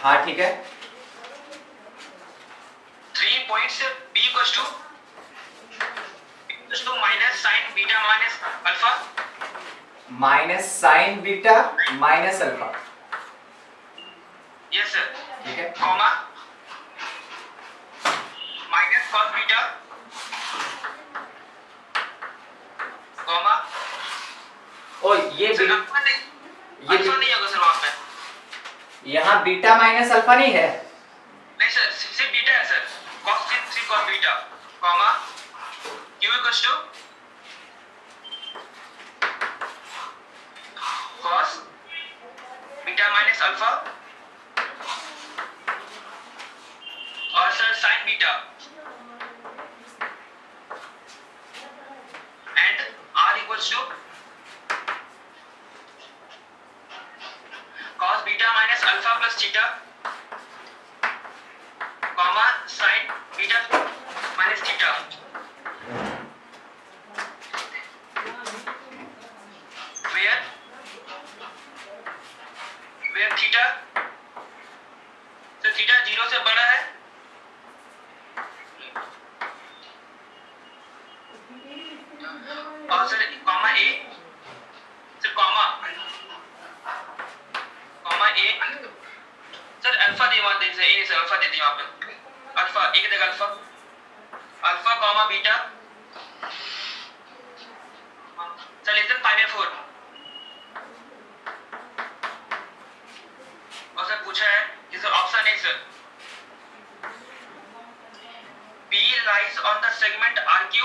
हाँ ठीक है। 3 points b equals to minus sine beta minus alpha, minus sine beta minus alpha, yes sir, ठीक है, comma minus cos beta, comma ओ ये सर अल्फा नहीं होगा सर वहां पे, यहाँ बीटा माइनस अल्फा नहीं है। नहीं सर सिर्फ बीटा है sir, cos 3 cos beta, comma q equals to cos beta minus alpha और sir sin beta and r equals to cos beta minus alpha plus theta, comma sin beta minus theta, where theta तो theta 0 से बड़ा है और sir comma a, sir comma a sir alpha दे वहां दे sir A sir alpha दे दी वहां पे, अल्फा एक जगह alpha comma beta sir less than 5/4 और सर पूछा है कि sir option A sir B lies on the segment RQ,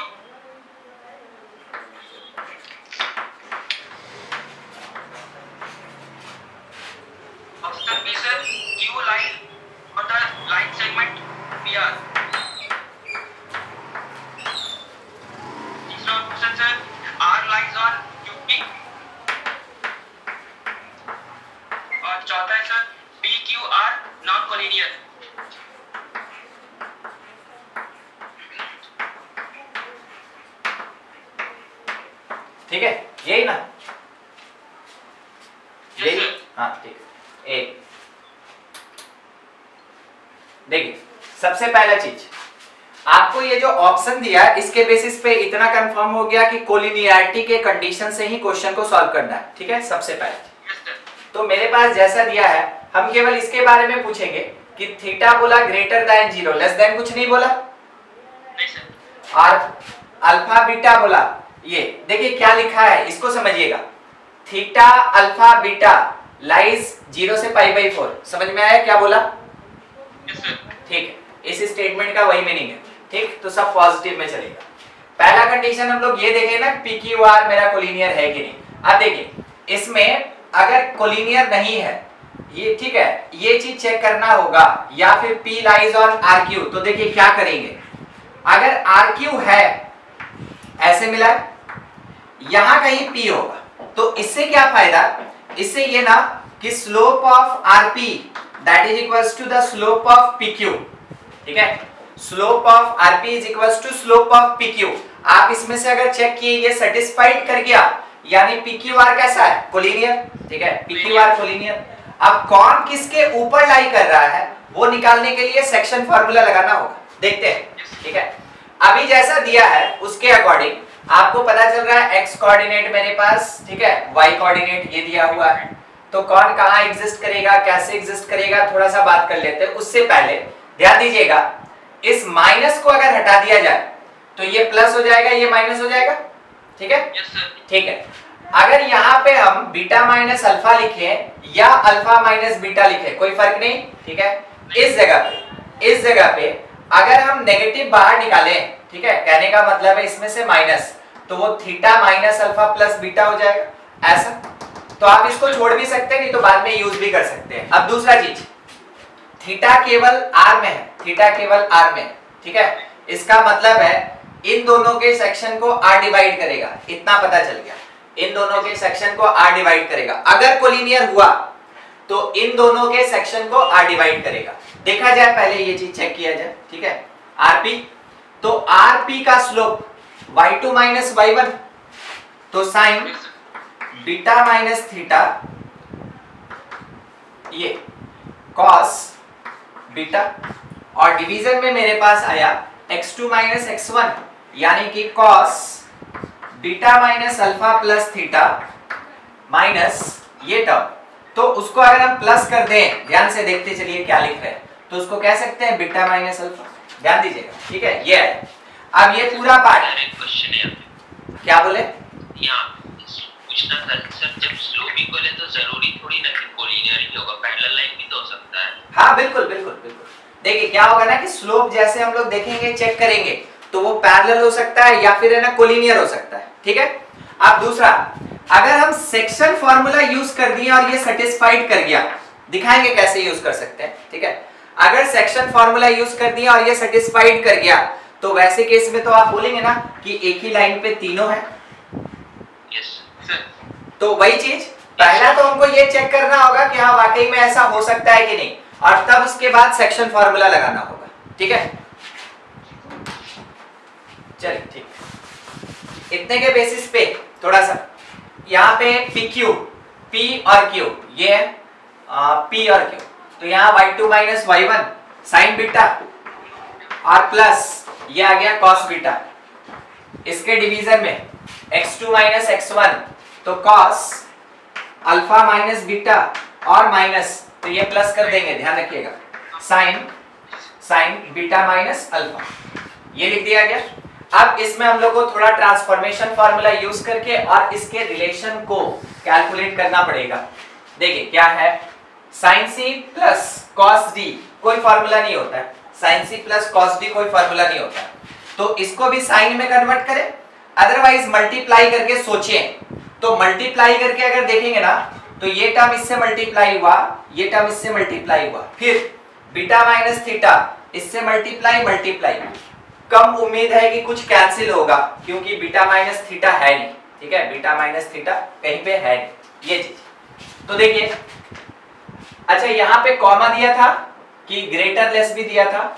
option B sir Q lies on the line segment PR, तीसरा option sir R lies on QP और चौथा है sir PQR non collinear. ठीक है यही ना, यही, sir. हाँ ठीक है। एक देखिए सबसे पहला चीज आपको ये जो ऑप्शन दिया इसके बेसिस पे इतना कंफर्म हो गया कि कोलिनियरिटी के कंडीशन से ही क्वेश्चन को सॉल्व करना है, ठीक है। सबसे पहले तो मेरे पास जैसा दिया है हम केवल इसके बारे में पूछेंगे कि थीटा बोला ग्रेटर देन 0 लेस देन कुछ नहीं बोला, नहीं सर, और अल्फा बीटा बोला। ये देखिए क्या लिखा है इसको समझिएगा, थीटा अल्फा बीटा लाइज 0 से π/4, समझ में आया क्या बोला? यस सर, ठीक है, इस स्टेटमेंट का वही मीनिंग है, ठीक। तो सब पॉजिटिव में चलेगा। पहला कंडीशन हम लोग ये देखें ना PQR मेरा कोलिनियर है कि नहीं। अब देखिए इसमें अगर कोलिनियर नहीं है ये, ठीक है, ये चीज चेक करना होगा, या फिर P लाइज ऑन RQ। तो देखिए क्या करेंगे, अगर RQ है ऐसे मिला है, यहां कहीं P होगा, तो इससे क्या फायदा, इससे ये ना कि slope of RP that is equals to the slope of PQ, ठीक है। Slope of RP is equals to slope of PQ। आप इसमें से अगर चेक किए ये सेटिस्फाइड कर गया, यानी PQR कैसा है, कोलिनियर, ठीक है, PQR कोलिनियर। अब कौन किसके ऊपर लाई कर रहा है वो निकालने के लिए सेक्शन फार्मूला लगाना होगा, देखते हैं, ठीक है। अभी जैसा दिया है उसके अकॉर्डिंग आपको पता चल रहा है x कोऑर्डिनेट मेरे पास, ठीक है, y कोऑर्डिनेट ये दिया हुआ है, तो कौन कहां एग्जिस्ट करेगा, कैसे एग्जिस्ट करेगा, थोड़ा सा बात कर लेते हैं। उससे पहले ध्यान दीजिएगा, इस माइनस को अगर हटा दिया जाए तो ये प्लस हो जाएगा, ये माइनस हो जाएगा, ठीक है, यस सर, ठीक है। अगर यहाँ पे हम बीटा माइनस अल्फा लिखे या अल्फा माइनस बीटा लिखे कोई फर्क नहीं, ठीक है। इस जगह पे अगर हम नेगेटिव बाहर निकालें, ठीक है, कहने का मतलब है इसमें से माइनस, तो वो theta minus alpha plus beta हो जाएगा ऐसा। तो आप इसको छोड़ भी सकते हैं, नहीं तो बाद में यूज भी कर सकते हैं। अब दूसरा चीज, थीटा केवल r में है, थीटा केवल r में, ठीक है, इसका मतलब है इन दोनों के सेक्शन को r डिवाइड करेगा, इतना पता चल गया, इन दोनों के सेक्शन को r डिवाइड करेगा। अगर कोलिनियर हुआ तो इन दोनों के सेक्शन को r डिवाइड करेगा। देखा जाए पहले ये चीज चेक किया जाए, ठीक है, rp, तो rp का स्लोप y2 माइनस y1, तो साइन बीटा माइनस थीटा ये cos बीटा, और डिवीजन में मेरे पास आया x2 माइनस x1 यानी कि cos beta minus alpha plus theta minus ये टर्म। तो उसको अगर हम प्लस कर दें, ध्यान से देखते चलिए क्या लिख रहे हैं, तो उसको कह सकते हैं बीटा माइनस अल्फा। ध्यान दीजिएगा, ठीक है, ये है। अब ये पूरा पार्ट क्वेश्चन है, क्या बोले यहाँ पूछना था सर, जब स्लोप इक्वल है तो जरूरी थोड़ी ना कि कोलिनियर ही होगा, पैरेलल लाइन भी तो हो सकता है। हाँ बिल्कुल बिल्कुल बिल्कुल। देखिए क्या होगा ना कि स्लोप जैसे हम लोग देखेंगे, चेक करेंगे, तो वो पैरेलल हो सकता है या फिर है ना कोलिनियर हो सकता है, ठीक है। अब दूसरा, अगर हम सेक्शन फॉर्मूला यूज कर दिए और ये सेटिस्फाइड कर गया, दिखाएंगे कैसे यूज कर सकते हैं, ठीक है। अगर सेक्शन फॉर्मूला यूज कर दिया और ये सेटिस्फाइड कर गया, तो वैसे केस में तो आप बोलेंगे ना कि एक ही लाइन पे तीनों है। Yes sir. तो वही चीज, पहला तो हमको ये चेक करना होगा कि हाँ वाकई में ऐसा हो सकता है कि नहीं, और तब उसके बाद सेक्शन फॉर्मूला लगाना होगा, ठीक है। चलिए ठीक, इतने के बेसिस पे थोड़ा सा यहाँ पे PQ, P और Q, ये है P और Q, तो यहाँ y2 minus y1 sine beta और प्लस ये आ गया cos बीटा। इसके डिवीजन में x2 माइनस x1 तो cos अल्फा माइनस बीटा और माइनस, तो ये प्लस कर देंगे, ध्यान रखिएगा, साइन बीटा माइनस अल्फा, ये लिख दिया गया। अब इसमें हम लोग को थोड़ा ट्रांसफॉर्मेशन फार्मूला यूज करके और इसके रिलेशन को कैलकुलेट करना पड़ेगा। देखिए क्या है, sin c plus cos d कोई फार्मूला नहीं होता है, sin c plus cos d कोई फार्मूला नहीं होता है, तो इसको भी साइन में कन्वर्ट करें, अदरवाइज मल्टीप्लाई करके सोचें, तो मल्टीप्लाई करके अगर देखेंगे ना, तो ये टर्म इससे मल्टीप्लाई हुआ, ये टर्म इससे मल्टीप्लाई हुआ, फिर बीटा माइनस थीटा इससे मल्टीप्लाई, कम उम्मीद है कि कुछ कैंसिल होगा क्योंकि बीटा माइनस थीटा है नहीं, ठीक है, बीटा माइनस थीटा कहीं पे है नहीं, ये चीज। तो देखिए, अच्छा यहाँ पे कॉमा दिया था कि ग्रेटर लेस भी दिया था,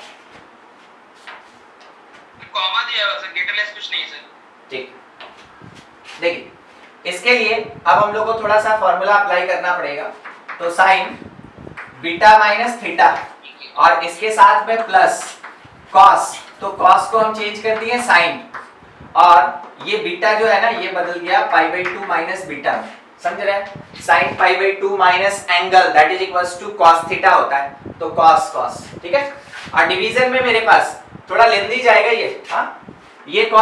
कॉमा दिया है सर, ग्रेटर लेस कुछ नहीं सर, ठीक। देखिए इसके लिए अब हम लोग को थोड़ा सा फॉर्मूला अप्लाई करना पड़ेगा, तो साइन बीटा माइनस थीटा और इसके साथ में प्लस कॉस, तो कॉस को हम चेंज कर दिए साइन, और ये बीटा जो है ना ये बदल गया π/2 माइनस बीटा में, समझ रहे हैं, sine π/2 minus angle that is equals to cos theta होता है, तो cos, ठीक है। और डिवीजन में मेरे पास थोड़ा लेंदी जाएगा ये, हाँ, ये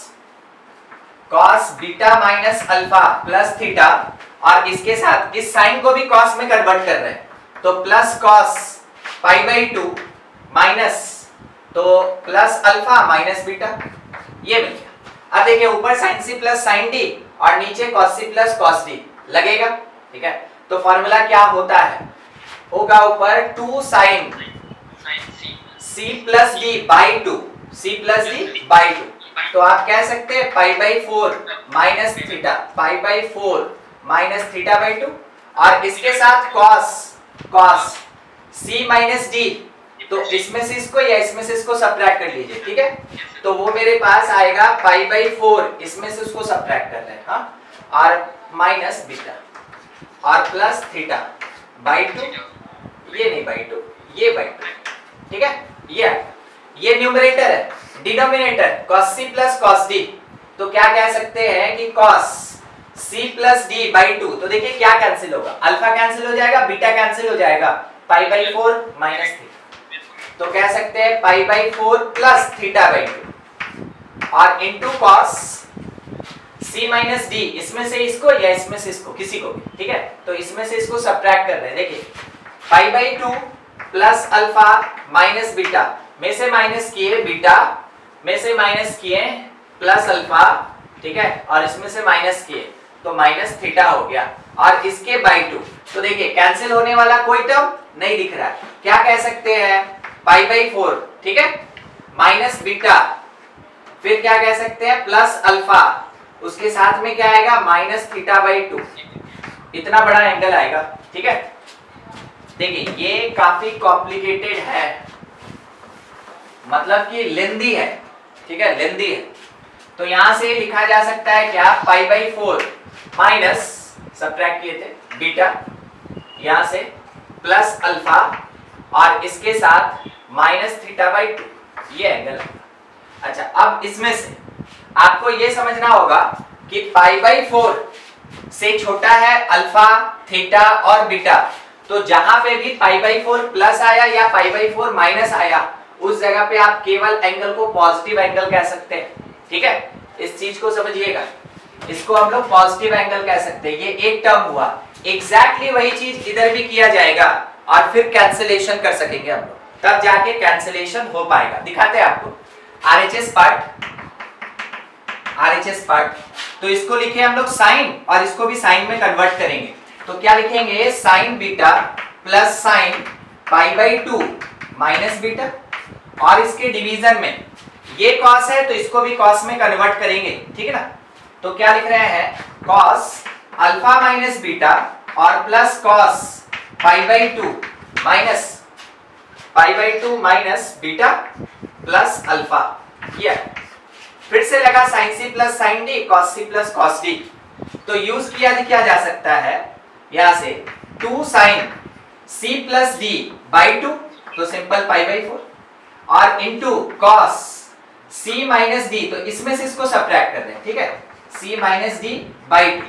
cos beta minus alpha plus theta, और इसके साथ इस साइन को भी cos में कन्वर्ट कर रहे हैं, तो प्लस cos π/2 माइनस, तो प्लस अल्फा माइनस बीटा, ये मिल गया। अब देखिए ऊपर sin c plus sin d और नीचे cos c plus cos d लगेगा, ठीक है। तो फॉर्मूला क्या होता है, होगा ऊपर 2 sin c plus d by 2, c plus d by 2, तो आप कह सकते हैं π/4 minus theta, π/4 minus theta by 2, और इसके साथ cos c माइनस d, तो इसमें से इसको या इसमें से इसको सब्ट्रैक्ट कर लीजिए, ठीक है। तो वो मेरे पास आएगा π/4, इसमें से उसको सब्ट्रैक्ट कर रहे हैं, हाँ, और माइनस बीटा और प्लस थीटा बाई 2, ये नहीं बाई 2, ये बाई 2, ठीक है। ये न्यूमरेटर है, denominator cos c plus cos d, तो क्या कह सकते हैं कि cos c plus d by 2, तो देखिए क्या कैंसिल होगा, अल्फा कैंसिल हो जाएगा, बीटा कैंसिल हो जाएगा, π/4 माइनस थीटा, तो कह सकते हैं π/4 प्लस थीटा बाई 2 और into cos c minus d, इसमें से इसको या इसमें से इसको, किसी को भी, ठीक है। तो इसमें से इसको सब्ट्रैक्ट कर रहे हैं, देखिए π/2 प्लस अल्फा माइनस बीटा, में से माइनस किए बीटा, में से माइनस किए प्लस अल्फा, ठीक है, और इसमें से माइनस किए तो माइनस थीटा हो गया, और इसके बाई 2, तो देखिए कैंसिल होने वाला कोई टर्म नहीं दिख रहा है, क्या कह सकते हैं π/4, ठीक है, माइनस बीटा, फिर क्या कह सकते हैं प्लस अल्फा, उसके साथ में क्या आएगा माइनस थीटा बाई 2, इतना बड़ा एंगल आएगा, ठीक है। देखिए ये काफी कॉम्प्लिकेटेड है, मतलब कि लेंदी है, ठीक है, लेंदी है, तो यहां से लिखा जा सकता है क्या, π/4 माइनस सब्ट्रैक्ट किए थे बीटा, यहां से प्लस अल्फा और इसके साथ माइनस थीटा बाई 2, ये एंगल है। अच्छा, अब इसमें से आपको ये समझना होगा कि पाई बाई 4 से छोटा है अल्फा, थीटा और बीटा, तो जहां पे भी पाई बाई 4 प्लस आया या पाई बाई 4 माइनस आया, उस जगह पे आप केवल एंगल को पॉजिटिव एंगल कह सकते हैं। ठीक है, इस चीज को समझिएगा, इसको हम लोग पॉजिटिव एंगल कह सकते हैं। ये एक टर्म हुआ, एग्जैक्टली वही चीज इधर भी किया जाएगा और फिर कैंसिलेशन कर सकेंगे हम लोग, तब जाके कैंसिलेशन हो पाएगा। दिखाते हैं आपको आरएचएस पार्ट। तो इसको लिखे हम लोग साइन और इसको भी साइन में कन्वर्ट करेंगे, तो क्या लिखेंगे, sine beta plus sine pi by 2 minus beta, और इसके डिवीजन में ये कॉस है तो इसको भी कॉस में कन्वर्ट करेंगे। ठीक है ना, तो क्या लिख रहे हैं, कॉस अल्फा माइनस बीटा और plus cos pi by 2 minus beta plus alpha. ये फिर से लगा sine C plus sine D, cos C plus cos D, तो यूज किया जा सकता है यहां से 2 sine C plus D by 2, तो सिंपल पाई बाई 4, और into cos C minus D, तो इसमें से इसको सब्ट्रैक्ट कर रहे हैं। ठीक है, सी माइनस डी बाई 2,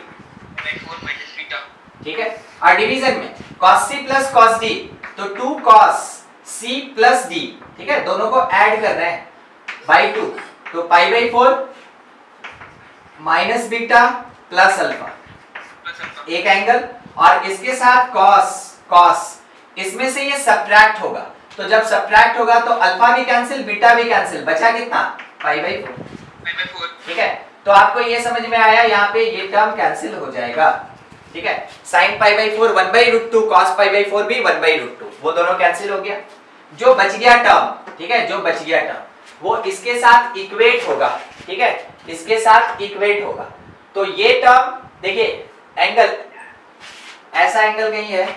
ठीक है, और डिवीजन में cos C plus cos D, तो 2 कॉस सी प्लस डी, ठीक है, दोनों को ऐड कर रहे हैं बाई 2, तो pi by 4 minus beta plus alpha, एक एंगल, और इसके साथ कॉस, इसमें से ये सब्ट्रैक्ट होगा, तो जब सब्ट्रैक्ट होगा तो अल्फा भी कैंसिल, बीटा भी कैंसिल, बचा कितना, पाई बाई 4। ठीक है, तो आपको ये समझ में आया, यहाँ पे ये टर्म कैंसिल हो जाएगा। ठीक है, sine pi by 4 1/√2, cos pi by 4 भी 1/√2, वो दोनों कैंसिल हो गया। जो बच गया टर्म, ठीक है, जो बच गया टर्म वो इसके साथ इक्वेट होगा। ठीक है, इसके साथ इक्वेट होगा, तो ये टर्म देखिए, एंगल ऐसा एंगल कहीं है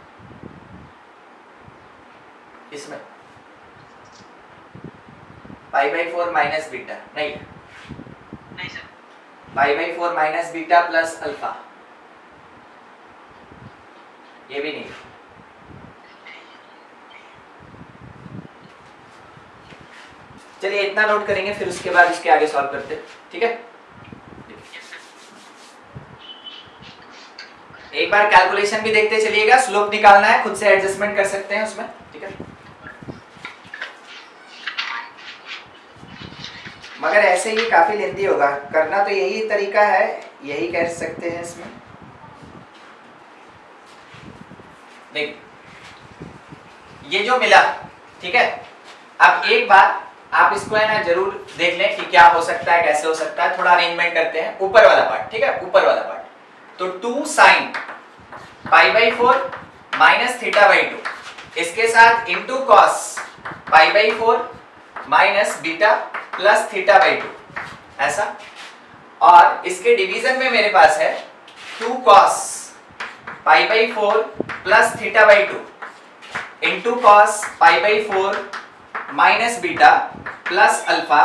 इसमें, पाई बाई 4 माइनस बीटा नहीं sir, pi by 4 minus beta plus alpha, ये भी नहीं। चलिए इतना नोट करेंगे, फिर उसके बाद इसके आगे सॉल्व करते हैं। ठीक है, एक बार कैलकुलेशन भी देखते चलिएगा, स्लोप निकालना है, खुद से एडजस्टमेंट कर सकते हैं उसमें। ठीक है, मगर ऐसे ही काफी लेंथी होगा, करना तो यही तरीका है, यही कह सकते हैं इसमें। देख, ये जो मिला, ठीक है, अब एक बार आप इसको है ना जरूर देख लें कि क्या हो सकता है, कैसे हो सकता है, थोड़ा अरेंजमेंट करते हैं। ऊपर वाला पार्ट, ठीक है, ऊपर वाला पार्ट, तो 2 sine pi by 4 minus theta by 2, इसके साथ into cos pi by 4 minus beta plus theta by 2, ऐसा, और इसके डिवीजन में मेरे पास है 2 cos pi by 4 plus theta by 2 into cos pi by 4 minus beta plus alpha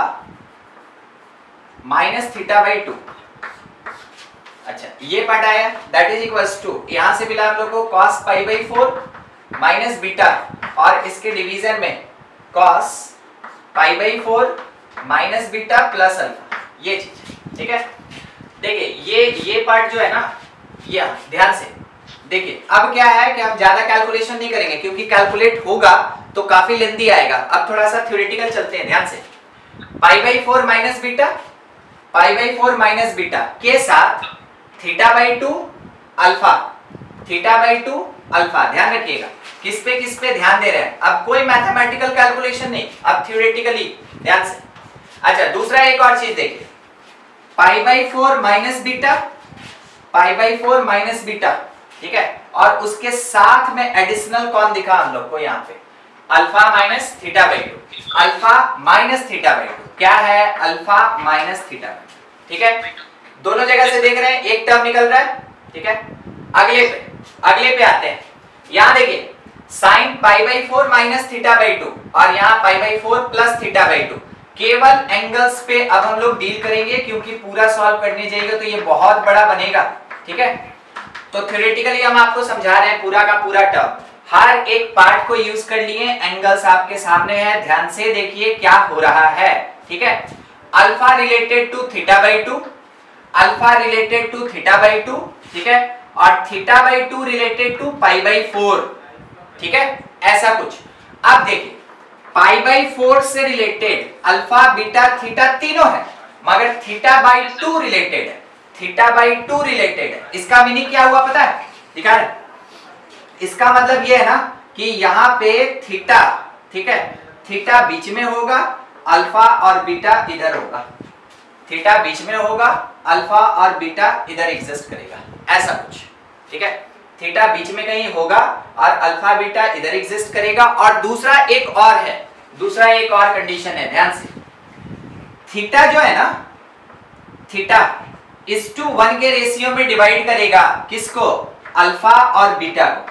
minus theta by 2। अच्छा, ये पार्ट आया, दैट इज इक्वल्स टू, यहां से मिला हम लोग को cos pi by 4 minus beta, और इसके डिवीजन में cos pi by 4 minus beta plus alpha, ये चीज। ठीक है, देखिए ये पार्ट जो है ना, ये ध्यान से देखिए, अब क्या है कि हम ज्यादा कैलकुलेशन नहीं करेंगे, क्योंकि कैलकुलेट होगा तो काफी लेंथी आएगा। अब थोड़ा सा थ्योरेटिकल चलते हैं, ध्यान से। Pi by 4 minus beta, pi by 4 minus beta के साथ theta by 2 alpha, theta by 2 alpha, ध्यान रखिएगा किस पे ध्यान दे रहे हैं। अब कोई मैथमेटिकल कैलकुलेशन नहीं, अब थ्योरेटिकली ध्यान से। अच्छा, दूसरा एक और चीज देखिए, pi by 4 minus beta, pi by 4 minus beta, ठीक है, और उसके साथ में एडिशनल कौन दिखा हम लोग को यहाँ पे, alpha minus theta by 2, alpha minus theta by 2, क्या है, अल्फा माइनस थीटा बाई 2। ठीक है, दोनों जगह से देख रहे हैं, एक टर्म निकल रहा है। ठीक है, अगले पे आते हैं। यहाँ देखिए, sine pi by 4 minus theta by 2 और यहाँ pi by 4 plus theta by 2, केवल एंगल्स पे अब हम लोग डील करेंगे, क्योंकि पूरा सॉल्व करने जाएगा तो ये बहुत बड़ा बनेगा। ठीक है, तो थ्योरेटिकली हम आपको समझा रहे हैं पूरा का पूरा टर्म हर एक पार्ट को यूज कर लिए, एंगल्स आपके सामने है, ध्यान से देखिए क्या हो रहा है। ठीक है, alpha related to theta by two, alpha related to theta by two, ठीक है, और theta by two related to pi by 4, ठीक है, ऐसा कुछ। अब देखिए पाई बाई 4 से रिलेटेड अल्फा बीटा थीटा तीनों है, मगर थीटा बाई 2 रिलेटेड है, थीटा बाई 2 रिलेटेड है। इसका मीनिंग क्या हुआ पता है, दिखा है? इसका मतलब ये है ना कि यहाँ पे थीटा, ठीक है, थीटा बीच में होगा, अल्फा और बीटा इधर होगा, थीटा बीच में होगा, अल्फा और बीटा इधर एग्जिस्ट करेगा, ऐसा कुछ। ठीक है, थीटा बीच में कहीं होगा और अल्फा बीटा इधर एग्जिस्ट करेगा। और दूसरा एक और है, दूसरा एक और कंडीशन है, ध्यान से। थीटा जो है ना, थीटा 1:1 के रेशियो में डिवाइड करेगा किसको, अल्फा और बीटा को।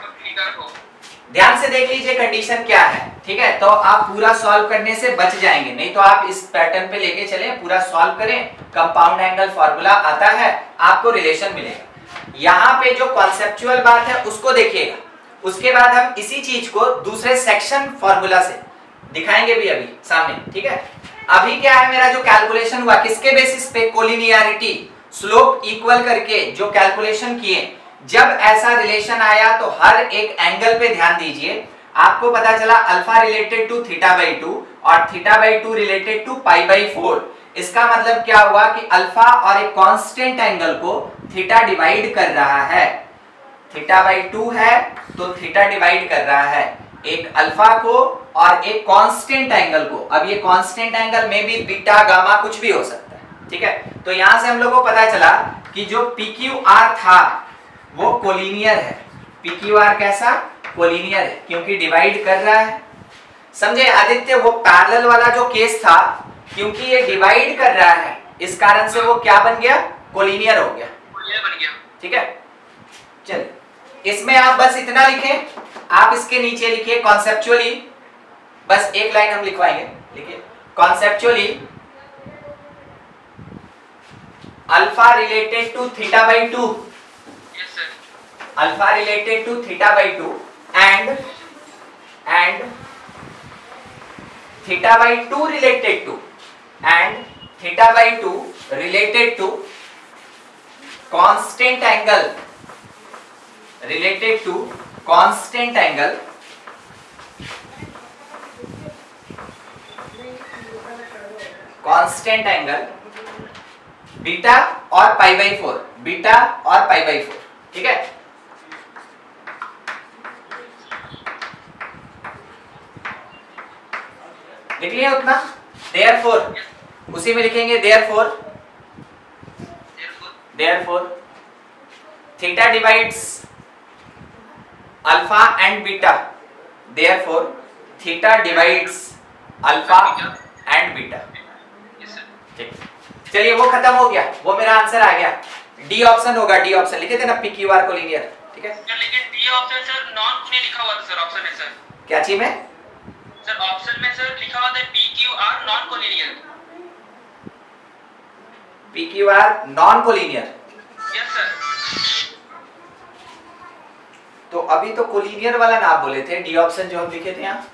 ध्यान से देख लीजिए कंडीशन क्या है, ठीक है, तो आप पूरा सॉल्व करने से बच जाएंगे, नहीं तो आप इस पैटर्न पे लेके चले, पूरा सॉल्व करें, कंपाउंड एंगल फार्मूला आता है, आपको रिलेशन मिलेगा। यहाँ पे जो कॉन्सेप्चुअल बात है उसको देखिएगा, उसके बाद हम इसी चीज को दूसरे सेक्शन फार्मूला से दिखाएंगे भी अभी सामने। ठीक है, अभी क्या है, मेरा जो कैलकुलेशन हुआ किसके बेसिस पे, कोलिनियरिटी, स्लोप इक्वल करके जो कैलकुलेशन किए, जब ऐसा रिलेशन आया तो हर एक एंगल पे ध्यान दीजिए, आपको पता चला alpha related to theta by 2 और theta by 2 related to pi by 4। इसका मतलब क्या हुआ कि अल्फा और एक कांस्टेंट एंगल को थीटा डिवाइड कर रहा है, थीटा बाई 2 है तो थीटा डिवाइड कर रहा है एक अल्फा को और एक कांस्टेंट एंगल को। अब ये कांस्टेंट एंगल में भी बीटा गामा कुछ भी हो सकता है। ठीक है, तो यहां से हम लोग को पता चला कि जो PQR था वो कोलिनियर है। PQR कैसा, कोलिनियर है, क्योंकि डिवाइड कर रहा है। समझे आदित्य, वो पैरेलल वाला जो केस था, क्योंकि ये डिवाइड कर रहा है इस कारण से वो क्या बन गया, कोलिनियर हो गया, बन गया। ठीक है, चलिए इसमें आप बस इतना लिखें, आप इसके नीचे लिखिए कॉन्सेप्चुअली, बस एक लाइन हम लिखवाएंगे, लिखिए conceptually alpha related to theta by 2, alpha related to theta by 2 and theta by 2 related to and theta by 2 related to constant angle, related to constant angle beta और पाई बाई 4, बीटा और pi by 4। ठीक है, लिख लिया उतना। Therefore उसी में लिखेंगे, therefore theta divides alpha and beta, therefore theta divides alpha and beta. ठीक, चलिए वो खत्म हो गया, वो मेरा आंसर आ गया। डी ऑप्शन होगा, डी ऑप्शन लिखे थे ना, PQR कोलिनियर। ठीक है, लेकिन डी ऑप्शन सर नॉन में लिखा हुआ था सर, ऑप्शन में सर, क्या चीज में सर, ऑप्शन में सर लिखा हुआ था PQR non collinear. PQR non collinear, yes sir. तो अभी तो कोलिनियर वाला ना आप बोले थे, डी ऑप्शन जो हम लिखे थे यहाँ,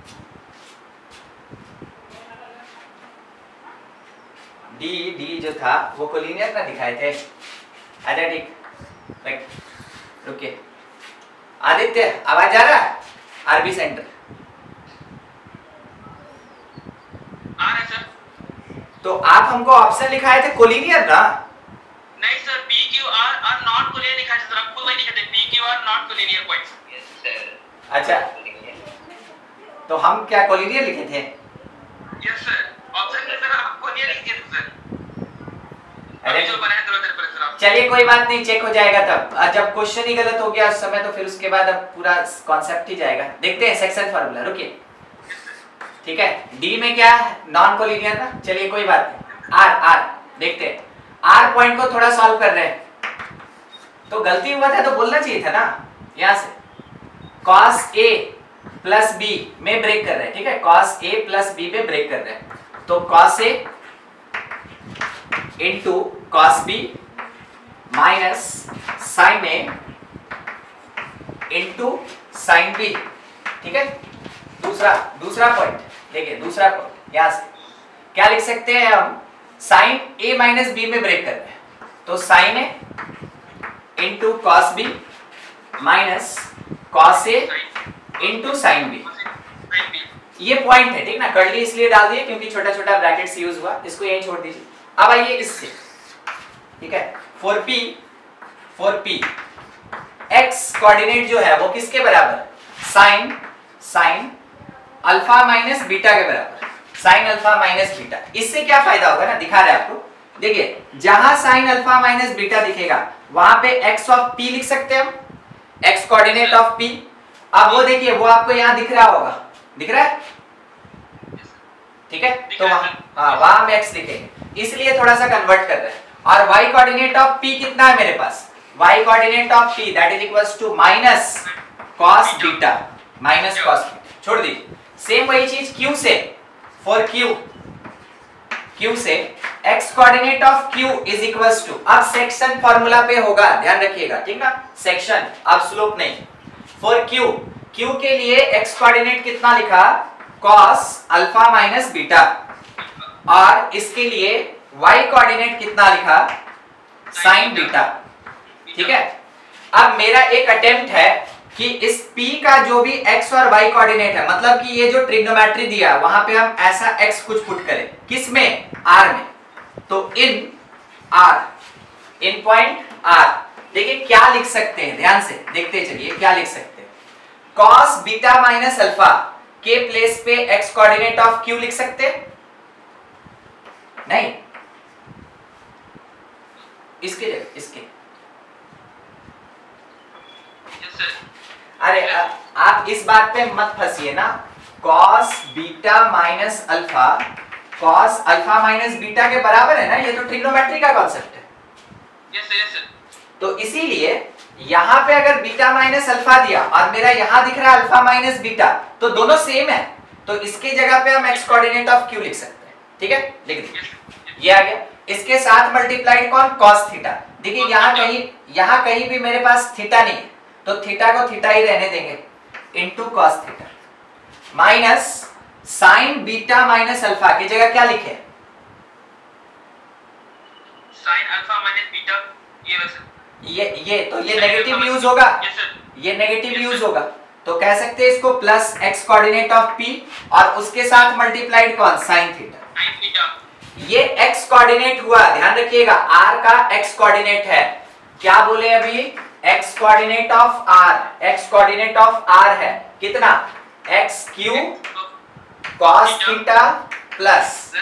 डी जो था वो कोलिनियर ना दिखाए थे। अच्छा ठीक, रुकिए आदित्य, आवाज जा रहा है, आरबी सेंटर आ रहा है सर। तो आप हमको ऑप्शन लिखाए थे कोलिनियर ना? नहीं सर, PQR और नॉन कोलिनियर लिखा है सर, आपको वही लिखे थे PQR non collinear points. Yes sir. अच्छा, तो हम क्या कोलिनियर लिखे थे? यस सर, ऑप्शन में सर आप कोलिनियर लिखे थे सर। अरे जो बनाया तो सर आप, चलिए कोई बात नहीं, चेक हो जाएगा तब, जब क्वेश्चन ही गलत हो गया उस समय, तो फिर उसके बाद अब पूरा कॉन्सेप्ट ही जाएगा। देखते हैं सेक्शन फार्मूला, रुकिए। ठीक है, डी में क्या है, नॉन कोलिनियर ना, चलिए कोई बात नहीं। आर देखते हैं, आर पॉइंट को थोड़ा सॉल्व कर रहे हैं, तो गलती हुआ था तो बोलना चाहिए था ना, यहां से cos A प्लस B में ब्रेक कर रहे हैं। ठीक है, cos A प्लस B में ब्रेक कर रहे हैं, तो cos A into cos B minus sin A into sine B. ठीक है, दूसरा पॉइंट देखिए, दूसरा पॉइंट यहां से क्या लिख सकते हैं हम, साइन ए माइनस बी में ब्रेक कर रहे हैं, तो sine A into cos B minus cos A into sine B. ये पॉइंट है, ठीक ना, कर्ली इसलिए डाल दिए क्योंकि छोटा छोटा ब्रैकेट्स यूज हुआ, इसको यहीं छोड़ दीजिए। अब आइए इससे, ठीक है, 4p x कोऑर्डिनेट जो है वो किसके बराबर, साइन अल्फा माइनस बीटा के बराबर, साइन अल्फा माइनस बीटा। इससे क्या फायदा होगा ना, दिखा रहे हैं आपको, देखिए जहां साइन अल्फा माइनस बीटा दिखेगा वहां पे x ऑफ p लिख सकते हैं हम, x कोऑर्डिनेट ऑफ p। अब वो देखिए, वो आपको यहां दिख रहा होगा, दिख रहा है, ठीक है, तो वहां हम x लिखेंगे, इसलिए थोड़ा सा कन्वर्ट कर रहे हैं। और y कोऑर्डिनेट ऑफ p कितना है मेरे पास, y coordinate of p that is equals to minus cos beta, minus cos beta, छोड़ दीजिए। सेम वही चीज q से, फॉर q से x coordinate of q is equals to, अब सेक्शन फार्मूला पे होगा, ध्यान रखिएगा, ठीक ना, सेक्शन, अब स्लोप नहीं। फॉर q के लिए x कोऑर्डिनेट कितना लिखा, cos अल्फा माइनस बीटा, और इसके लिए y कोऑर्डिनेट कितना लिखा, sin बीटा। ठीक है, अब मेरा एक अटेम्प्ट है कि इस p का जो भी x और y कोऑर्डिनेट है, मतलब कि ये जो ट्रिग्नोमेट्री दिया वहां पे हम ऐसा x कुछ पुट करें, किसमें, r में, तो in r, in point r। देखिए क्या लिख सकते हैं, ध्यान से देखते चलिए क्या लिख सकते हैं, cos बीटा माइनस अल्फा के प्लेस पे x कोऑर्डिनेट ऑफ q लिख सकते हैं, नहीं, इसके जगह इसके, अरे आप इस बात पे मत फंसिए ना, cos beta minus alpha, cos alpha minus beta के बराबर है ना, ये तो ट्रिग्नोमेट्री का कॉन्सेप्ट है। यस सर, तो इसीलिए यहाँ पे अगर बीटा माइनस अल्फा दिया और मेरा यहाँ दिख रहा है अल्फा माइनस बीटा, तो दोनों सेम है, तो इसके जगह पे हम x कोऑर्डिनेट ऑफ q लिख सकते हैं। ठीक है, लिख दीजिए, ये आ गया, इसके साथ मल्टीप्लाइड कौन, cos थीटा। देखिए यहाँ कहीं भी मेरे पास थीटा नहीं है, तो थीटा को थीटा ही रहने देंगे, into cos theta minus sine beta minus alpha की जगह क्या लिखे, साइन अल्फा माइनस बीटा, ये वैसे ये तो ये नेगेटिव यूज होगा, ये नेगेटिव यूज होगा, तो कह सकते हैं इसको plus x coordinate of p और उसके साथ मल्टीप्लाइड कौन, साइन थीटा। ये x कोऑर्डिनेट हुआ, ध्यान रखिएगा, r का x कोऑर्डिनेट है, क्या बोले अभी, x coordinate of r, x coordinate of r है कितना, x cube cos theta plus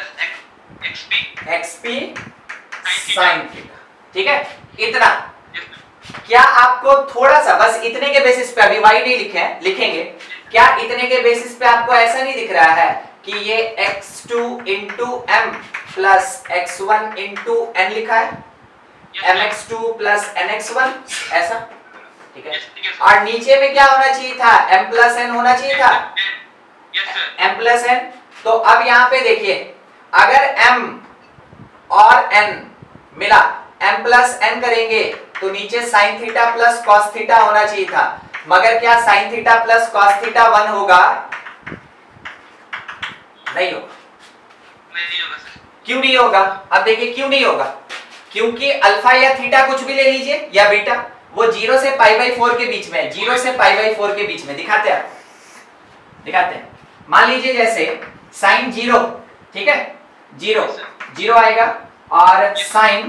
xp sin theta. ठीक है, इतना, क्या आपको थोड़ा सा बस इतने के बेसिस पे, अभी y नहीं लिखेंगे, क्या इतने के बेसिस पे आपको ऐसा नहीं दिख रहा है कि ये x2 into m plus x1 into n लिखा है, mx2 प्लस nx1 ऐसा, ठीक है, और नीचे में क्या होना चाहिए था, m प्लस n होना चाहिए था, m प्लस n। तो अब यहाँ पे देखिए, अगर m और n मिला m प्लस n करेंगे तो नीचे sine theta plus cos theta होना चाहिए था, मगर क्या sine theta plus cos theta 1 होगा, नहीं होगा, क्यों नहीं होगा, अब देखिए क्यों नहीं होगा, क्योंकि अल्फा या थीटा कुछ भी ले लीजिए या बीटा, वो 0 से π/4 के बीच में, 0 से π/4 के बीच में दिखाते हैं, दिखाते हैं। मान लीजिए जैसे साइन 0, ठीक है, 0 आएगा, और साइन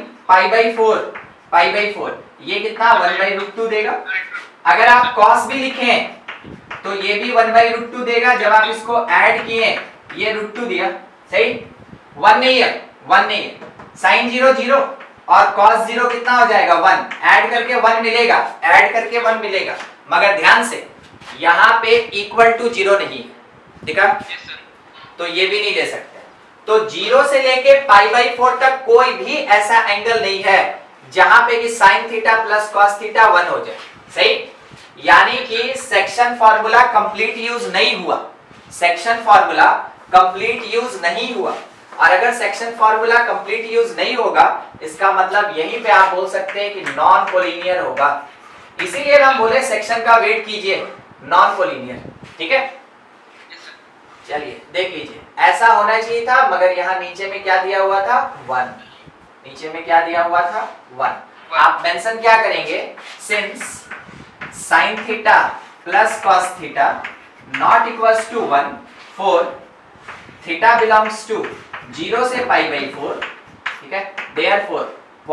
π/4 ये कितना 1/√2 देगा। अगर आप cos भी लिखें तो ये भी 1/√2 देगा, जब आप इसको ऐड किए ये √2 दिया, सही, 1 नहीं है, साइन 0 और cos 0 कितना हो जाएगा 1, ऐड करके 1 मिलेगा, मगर ध्यान से यहाँ पे इक्वल टू 0 नहीं है, देखा, तो ये भी नहीं ले सकते। तो 0 से लेके π/4 तक कोई भी ऐसा एंगल नहीं है जहां पे कि sin theta plus cos theta 1 हो जाए, सही, यानी कि सेक्शन फार्मूला कंप्लीट यूज नहीं हुआ, सेक्शन फार्मूला कंप्लीट यूज नहीं हुआ। और अगर सेक्शन फार्मूला कंप्लीट यूज नहीं होगा, इसका मतलब यहीं पे आप बोल सकते हैं कि नॉन कोलिनियर होगा, इसीलिए हम बोले सेक्शन का वेट कीजिए नॉन कोलिनियर, ठीक है। चलिए देख लीजिए, ऐसा होना चाहिए था, मगर यहाँ नीचे में क्या दिया हुआ था 1, नीचे में क्या दिया हुआ था 1। आप मेंशन क्या करेंगे, since sin theta plus cos theta not equals to 1 for theta belongs to 0 से पाई बाई 4, ठीक है। देयरफॉर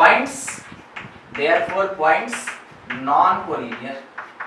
पॉइंट्स नॉन कोलिनियर,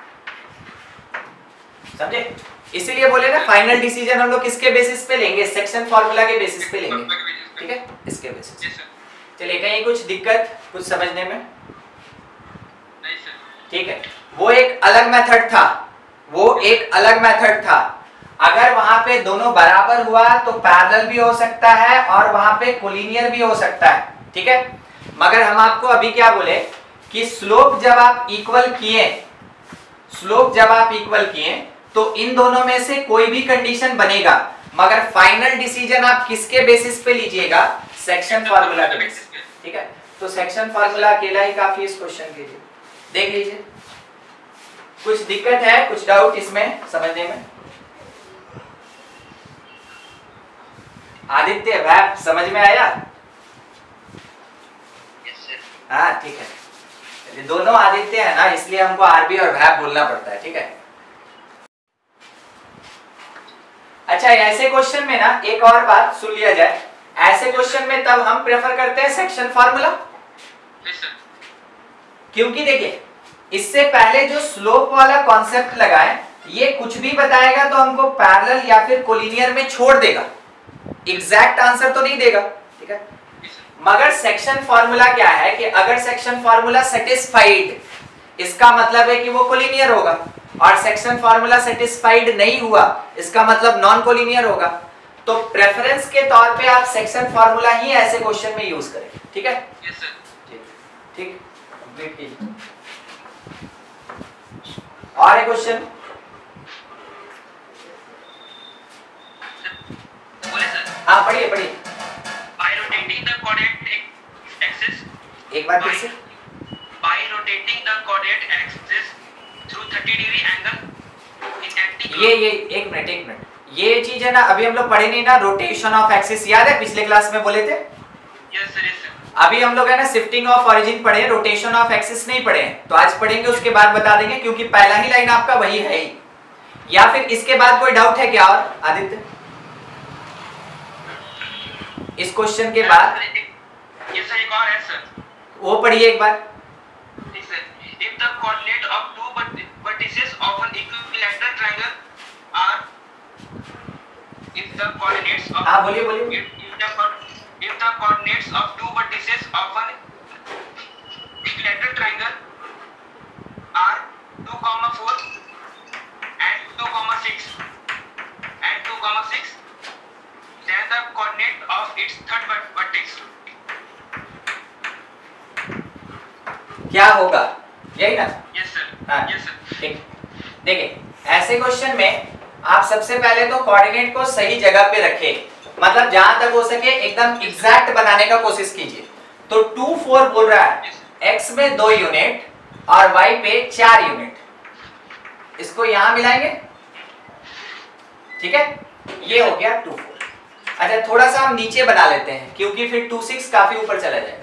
समझे। इसीलिए बोले ना फाइनल डिसीजन हम लोग किसके बेसिस पे लेंगे, सेक्शन फार्मूला के बेसिस पे लेंगे, ठीक है, इसके बेसिस। चलिए कहीं कुछ दिक्कत कुछ समझने में, नहीं सर, ठीक है। वो एक अलग मेथड था, वो एक अलग मेथड था। अगर वहां पे दोनों बराबर हुआ तो पैरेलल भी हो सकता है और वहां पे कोलिनियर भी हो सकता है, ठीक है। मगर हम आपको अभी क्या बोले कि स्लोप जब आप इक्वल किए, स्लोप जब आप इक्वल किए तो इन दोनों में से कोई भी कंडीशन बनेगा, मगर फाइनल डिसीजन आप किसके बेसिस पे लीजिएगा, सेक्शन फार्मूला के बेसिस पे, ठीक है। तो सेक्शन फार्मूला अकेला ही काफी इस क्वेश्चन के लिए। देख लीजिए, कुछ दिक्कत है, कुछ डाउट इसमें समझने में? आदित्य वैब समझ में आया? हाँ ठीक है, दोनों आदित्य है ना, इसलिए हमको आरबी और वैब बोलना पड़ता है, ठीक है। अच्छा, ऐसे क्वेश्चन में ना एक और बात सुन लिया जाए, ऐसे क्वेश्चन में तब हम प्रेफर करते हैं सेक्शन फार्मूला, क्योंकि देखिए इससे पहले जो स्लोप वाला कॉन्सेप्ट लगाए, ये कुछ भी बताएगा तो हमको पैरेलल या फिर कोलिनियर में छोड़ देगा, एग्जैक्ट आंसर तो नहीं देगा, ठीक है। मगर सेक्शन फार्मूला क्या है कि अगर सेक्शन फार्मूला सेटिस्फाइड, इसका मतलब है कि वो कोलिनियर होगा, और सेक्शन फार्मूला सेटिस्फाइड नहीं हुआ, इसका मतलब नॉन कोलिनियर होगा। तो प्रेफरेंस के तौर पे आप सेक्शन फार्मूला ही ऐसे क्वेश्चन में यूज करें, ठीक है। यस सर, ठीक, कंप्लीट कीजिए। और एक क्वेश्चन, बोले सर। हाँ पढ़िए पढ़िए, By rotating the coordinate axis, एक बार फिर से। by rotating the coordinate axis through 30-degree angle in anti-clockwise। ये एक मिनट, ये चीज है ना, अभी हम लोग पढ़े नहीं ना, रोटेशन ऑफ एक्सिस, याद है पिछले क्लास में बोले थे? Yes sir, yes sir. अभी हम लोग है ना शिफ्टिंग ऑफ ओरिजिन पढ़े, रोटेशन ऑफ एक्सिस नहीं पढ़े, तो आज पढ़ेंगे, उसके बाद बता देंगे, क्योंकि पहला ही लाइन आपका वही है ही। या फिर इसके बाद कोई डाउट है क्या और आदित्य इस क्वेश्चन के बाद? यस सर, एक और है सर, वो पढ़िए एक बार। ठीक sir. If the coordinate of two vertices of an equilateral triangle are, if the coordinates of, हाँ बोलिए। if the coordinates of two vertices of an equilateral triangle are 2, 4 and 2, 6, then the coordinate of its third vertex, क्या होगा, यही ना? yes sir, हाँ yes sir, ठीक। देखिए ऐसे क्वेश्चन में आप सबसे पहले तो कोऑर्डिनेट को सही जगह पे रखें, मतलब जहां तक हो सके एकदम एग्जैक्ट बनाने का कोशिश कीजिए। तो 2, 4 बोल रहा है, x में 2 यूनिट और y पे 4 यूनिट, इसको यहां मिलाएंगे, ठीक है। ये हो गया 2, 4। अच्छा थोड़ा सा हम नीचे बना लेते हैं, क्योंकि फिर 2, 6 काफी ऊपर चला जाएगा।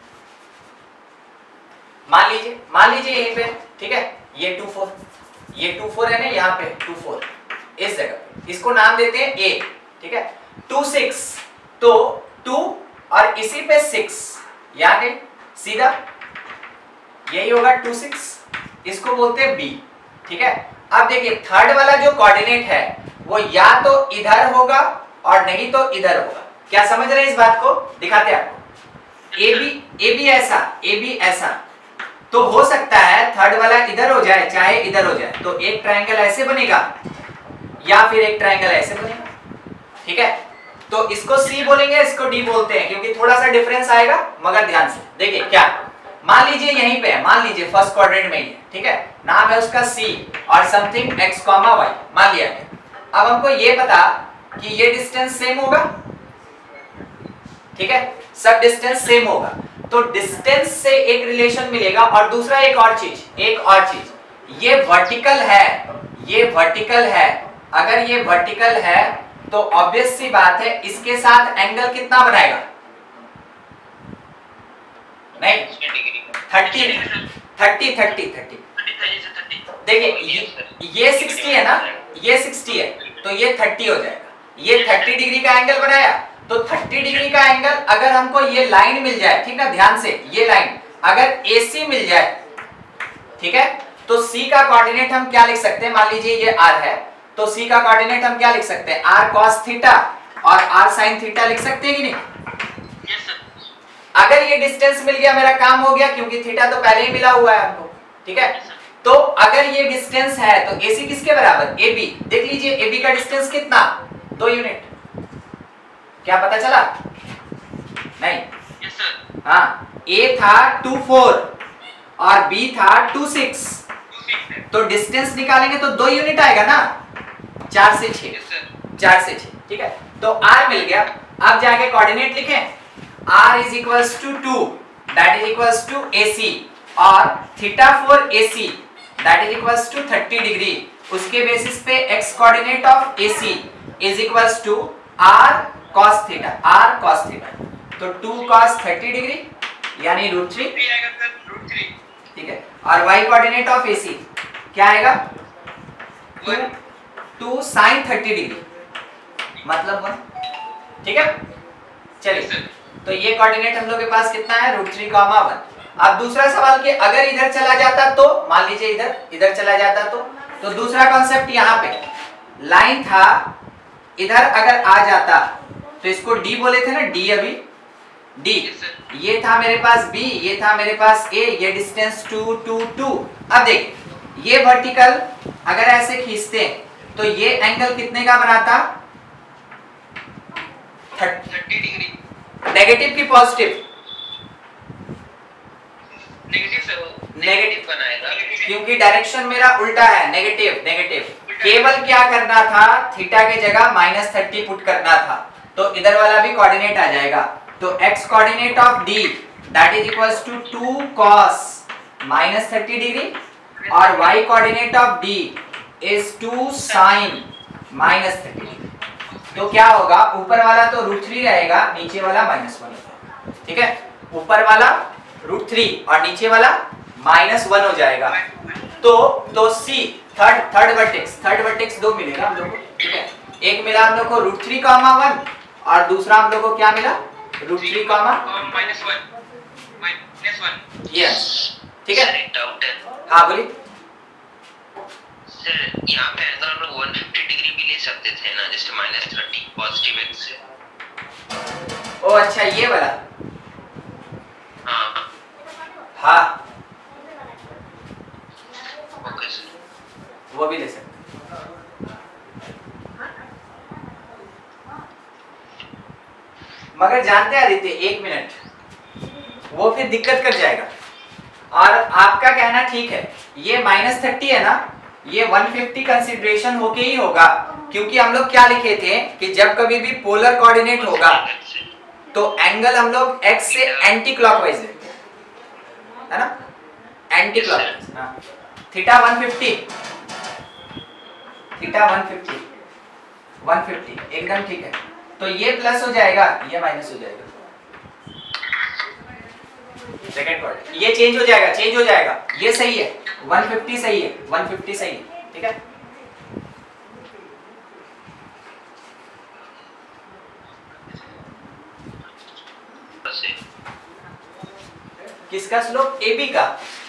मान लीजिए यहीं पे, ठीक है, ये 2, 4, ये 2, 4 है ना, यहाँ पे 2, 4 इस जगह पे, इसको नाम देते हैं a, ठीक है। 2, 6, तो 2 और इसी पे 6, यहाँ पे सीधा यही होगा 2, 6, इसको बोलते हैं b, ठीक है। अब देखिए थर्ड वाला जो कोऑर्डिनेट है वो या तो इधर होगा और नहीं तो इधर होगा। क्या समझ रहे हैं इस बात को? दिखाते हैं आपको। ए बी ऐसा, तो हो सकता है थर्ड वाला इधर हो जाए चाहे इधर हो जाए, तो एक ट्रायंगल ऐसे बनेगा या फिर एक ट्रायंगल ऐसे बनेगा, ठीक है। तो इसको सी बोलेंगे, इसको डी बोलते हैं, क्योंकि थोड़ा सा डिफरेंस आएगा। मगर ध्यान से देखिए, क्या मान लीजिए यहीं पे है, मान लीजिए फर्स्ट क्वाड्रेंट में ही है, ठीक है, नाम है उसका सी और समथिंग x, y मान लिया गया। अब हमको ये पता कि ये डिस्टेंस सेम होगा, ठीक है, सब डिस्टेंस सेम होगा, तो डिस्टेंस से एक रिलेशन मिलेगा। और दूसरा एक और चीज, ये वर्टिकल है, ये वर्टिकल है। अगर ये वर्टिकल है तो ऑब्वियस सी बात है इसके साथ एंगल कितना बनाएगा? नहीं 30। देखिए ये 60 है ना, ये 60 है तो ये 30 हो जाएगा। ये 30 डिग्री का एंगल बनाया, तो 30 डिग्री का एंगल अगर हमको ये लाइन मिल जाए, ठीक ना, ध्यान से ये लाइन अगर AC मिल जाए, ठीक है, तो C का कोऑर्डिनेट हम क्या लिख सकते हैं? मान लीजिए ये R है, तो C का कोऑर्डिनेट हम क्या लिख सकते हैं? R cos थीटा और R sin थीटा लिख सकते हैं कि नहीं? अगर ये डिस्टेंस मिल गया, मेरा काम हो गया, क्योंकि थीटा तो पहले ही मिला हुआ है हमको, ठीक है। तो अगर ये डिस्टेंस है तो AC किसके बराबर? AB। देख लीजिए AB का डिस्टेंस कितना? 2 यूनिट। क्या पता चला? नहीं, हाँ, A था 24 और B था 26, तो डिस्टेंस निकालेंगे तो 2 यूनिट आएगा ना, 4 से 6, ठीक है। तो R मिल गया। अब जाके कोऑर्डिनेट लिखें, R is equals to 2, that is equals to AC, और theta for AC that is equals to 30 degree. उसके बेसिस पे x coordinate of AC is equals to R cos theta, तो 2 cos 30 डिग्री यानी √3, ठीक है। और y coordinate of AC क्या आएगा? 2 sin 30 डिग्री मतलब 1, ठीक है। चलिए, तो ये कोऑर्डिनेट हम लोग के पास कितना है? √3, 1। अब दूसरा सवाल कि अगर इधर चला जाता तो, मान लीजिए इधर चला जाता तो दूसरा कॉन्सेप्ट यहाँ पे लाइन था, इधर अगर आ जाता तो इसको D बोले थे ना, D अभी D, ये था मेरे पास B, ये था मेरे पास A, ये डिस्टेंस 2, 2, 2। अब देख, ये वर्टिकल अगर ऐसे खींचते तो ये एंगल कितने का बनाता? 30 डिग्री। नेगेटिव की पॉजिटिव? नेगेटिव बनाएगा, क्योंकि डायरेक्शन मेरा उल्टा है, नेगेटिव। केवल क्या करना था? थीटा के जगह -30 पुट करना था, तो इधर वाला भी कोऑर्डिनेट आ जाएगा। तो x coordinate of D that is equals to 2 cos -30 degree, और y coordinate of D is 2 sin -30 degree. तो क्या होगा? ऊपर वाला तो √3 रहेगा, नीचे वाला -1 होगा, ठीक है। ऊपर वाला √3 और नीचे वाला -1 हो जाएगा। तो C थर्ड वर्टेक्स 2 मिलेगा हम लोग को, ठीक है। एक मिला हम लोग को √3, 1 और दूसरा हम लोग को क्या मिला? √3, -1। यस, ठीक है। डाउट है, हाँ बोलिए सर। यहाँ पे एंगल हम लोग 150 डिग्री भी ले सकते थे ना, जैसे -30 पॉजिटिव x से। ओ अच्छा, ये वाला, हाँ ओके सर, वो भी ले सकते। मगर जानते हैं आदित्य, 1 मिनट, वो फिर दिक्कत कर जाएगा। और आपका कहना ठीक है, ये -30 है ना, ये 150 कंसीडरेशन होके ही होगा, क्योंकि हम लोग क्या लिखे थे कि जब कभी भी पोलर कोऑर्डिनेट होगा तो एंगल हम लोग x से एंटी क्लॉकवाइज लेते हैं, है ना, एंटी क्लॉकवाइज। हाँ, थीटा 150 एकदम ठीक है। तो ये प्लस हो जाएगा, ये माइनस हो जाएगा, सेकंड क्वाड्रेंट ये चेंज हो जाएगा, ये सही है, 150 सही है, 150 सही है, ठीक है। किसका स्लोप? AB का।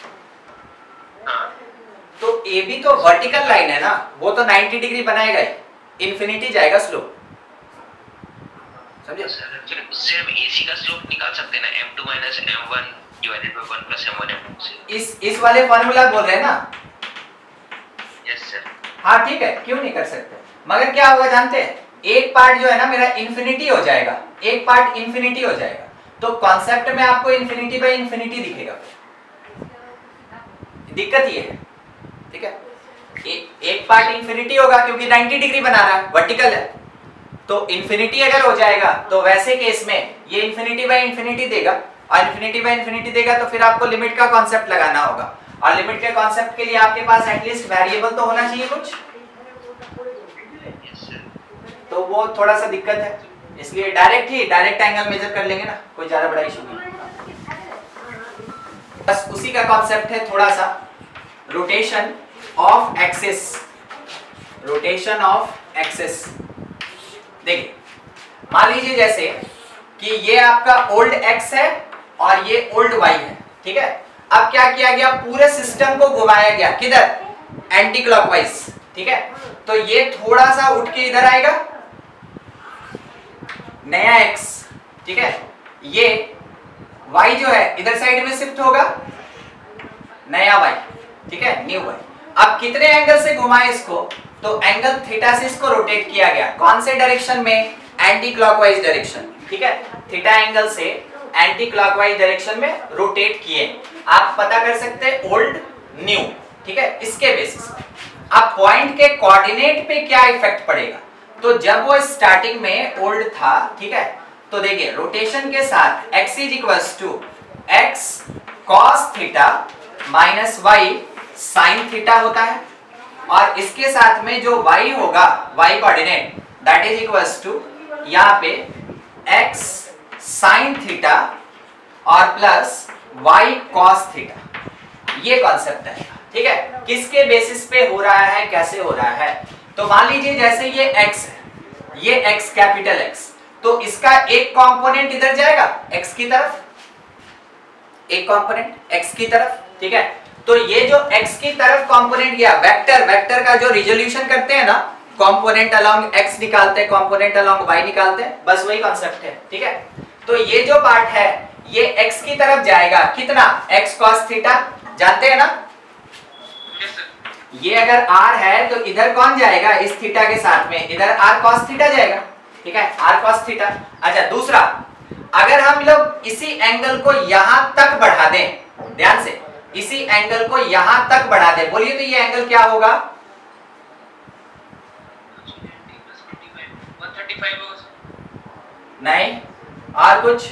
तो AB तो वर्टिकल लाइन है ना, वो तो 90 डिग्री बनाएगा ही, इन्फिनिटी जाएगा स्लोप, समझे? उससे हम AC का स्लोप निकाल सकते हैं ना, m2 m1 divided by 1 + m1 m2 से। इस वाले फार्मूला बोल रहे हैं ना? Yes sir. हाँ ठीक है, क्यों नहीं कर सकते, मगर क्या होगा जानते हैं, एक पार्ट जो है ना मेरा इन्फिनिटी हो जाएगा, एक पार्ट इन्फिनिटी हो जाएगा, तो कॉन्सेप्ट में आपको इन्फिनिटी बाय इन्फिनिटी दिखेगा, दिक्कत ये है, ठीक है। एक पार्ट इन्फिनिटी होगा क्योंकि 90 डिग्री बना रहा है, वर्टिकल है, तो इन्फिनिटी अगर हो जाएगा तो वैसे केस में ये इन्फिनिटी बाय इन्फिनिटी देगा, और इन्फिनिटी बाय इन्फिनिटी देगा तो फिर आपको लिमिट का कॉन्सेप्ट लगाना होगा, और लिमिट के कॉन्सेप्ट के लिए आपके पास एटलीस्ट वेरिएबल तो होना चाहिए कुछ, तो वो थोड़ा सा दिक्कत है, इसलिए डायरेक्ट एंगल मेजर कर लेंगे ना, कोई ज्यादा बड़ा इशू नहीं। बस उसी का कॉन्सेप्ट है थोड़ा सा, rotation of axis, rotation of axis. देखिए मान लीजिए जैसे कि ये आपका ओल्ड एक्स है और ये ओल्ड वाई है, ठीक है। अब क्या किया गया, पूरे सिस्टम को घुमाया गया, किधर, एंटी क्लॉकवाइज, ठीक है। तो ये थोड़ा सा उठ के इधर आएगा, नया एक्स, ठीक है। ये वाई जो है इधर साइड में शिफ्ट होगा, नया वाई, ठीक है, न्यू वाई। अब कितने एंगल से घुमाए इसको, तो एंगल थीटा से इसको रोटेट किया गया, कौन से डायरेक्शन में, एंटी क्लॉकवाइज डायरेक्शन, ठीक है। थीटा एंगल से एंटी क्लॉकवाइज डायरेक्शन में रोटेट किए। आप पता कर सकते हैं ओल्ड न्यू, ठीक है, इसके बेसिस पे। अब पॉइंट के कोऑर्डिनेट पे क्या इफेक्ट पड़ेगा, तो जब वो स्टार्टिंग में ओल्ड था, ठीक है, तो देखिए रोटेशन के साथ x is equals to x cos theta minus y sin theta होता है, और इसके साथ में जो y होगा, y coordinate, that is equals to यहाँ पे x sin थीटा और प्लस y cos थीटा, ये कॉन्सेप्ट है, ठीक है। किसके बेसिस पे हो रहा है, कैसे हो रहा है, तो मान लीजिए जैसे ये x है, ये x कैपिटल X, तो इसका एक कंपोनेंट इधर जाएगा x की तरफ, एक कंपोनेंट x की तरफ, ठीक है। तो ये जो x की तरफ कंपोनेंट गया, वेक्टर का जो रिजोल्यूशन करते हैं ना, कंपोनेंट अलोंग x निकालते हैं, कंपोनेंट अलोंग y निकालते हैं, बस वही कॉन्सेप्ट है, ठीक है। तो ये जो पार्ट है ये x की तरफ जाएगा, कितना, x cos थीटा, जानते हैं ना। ये अगर r है तो इधर कौन जाएगा, इस थीटा के साथ में इधर r cos थीटा जाएगा, ठीक है, r cos थीटा। अच्छा दूसरा, अगर हम लोग इसी एंगल को यहां तक बढ़ा दें, ध्यान से, इसी एंगल को यहां तक बढ़ा दें, बोलिए तो ये एंगल क्या होगा, 135 होगा, नहीं और कुछ,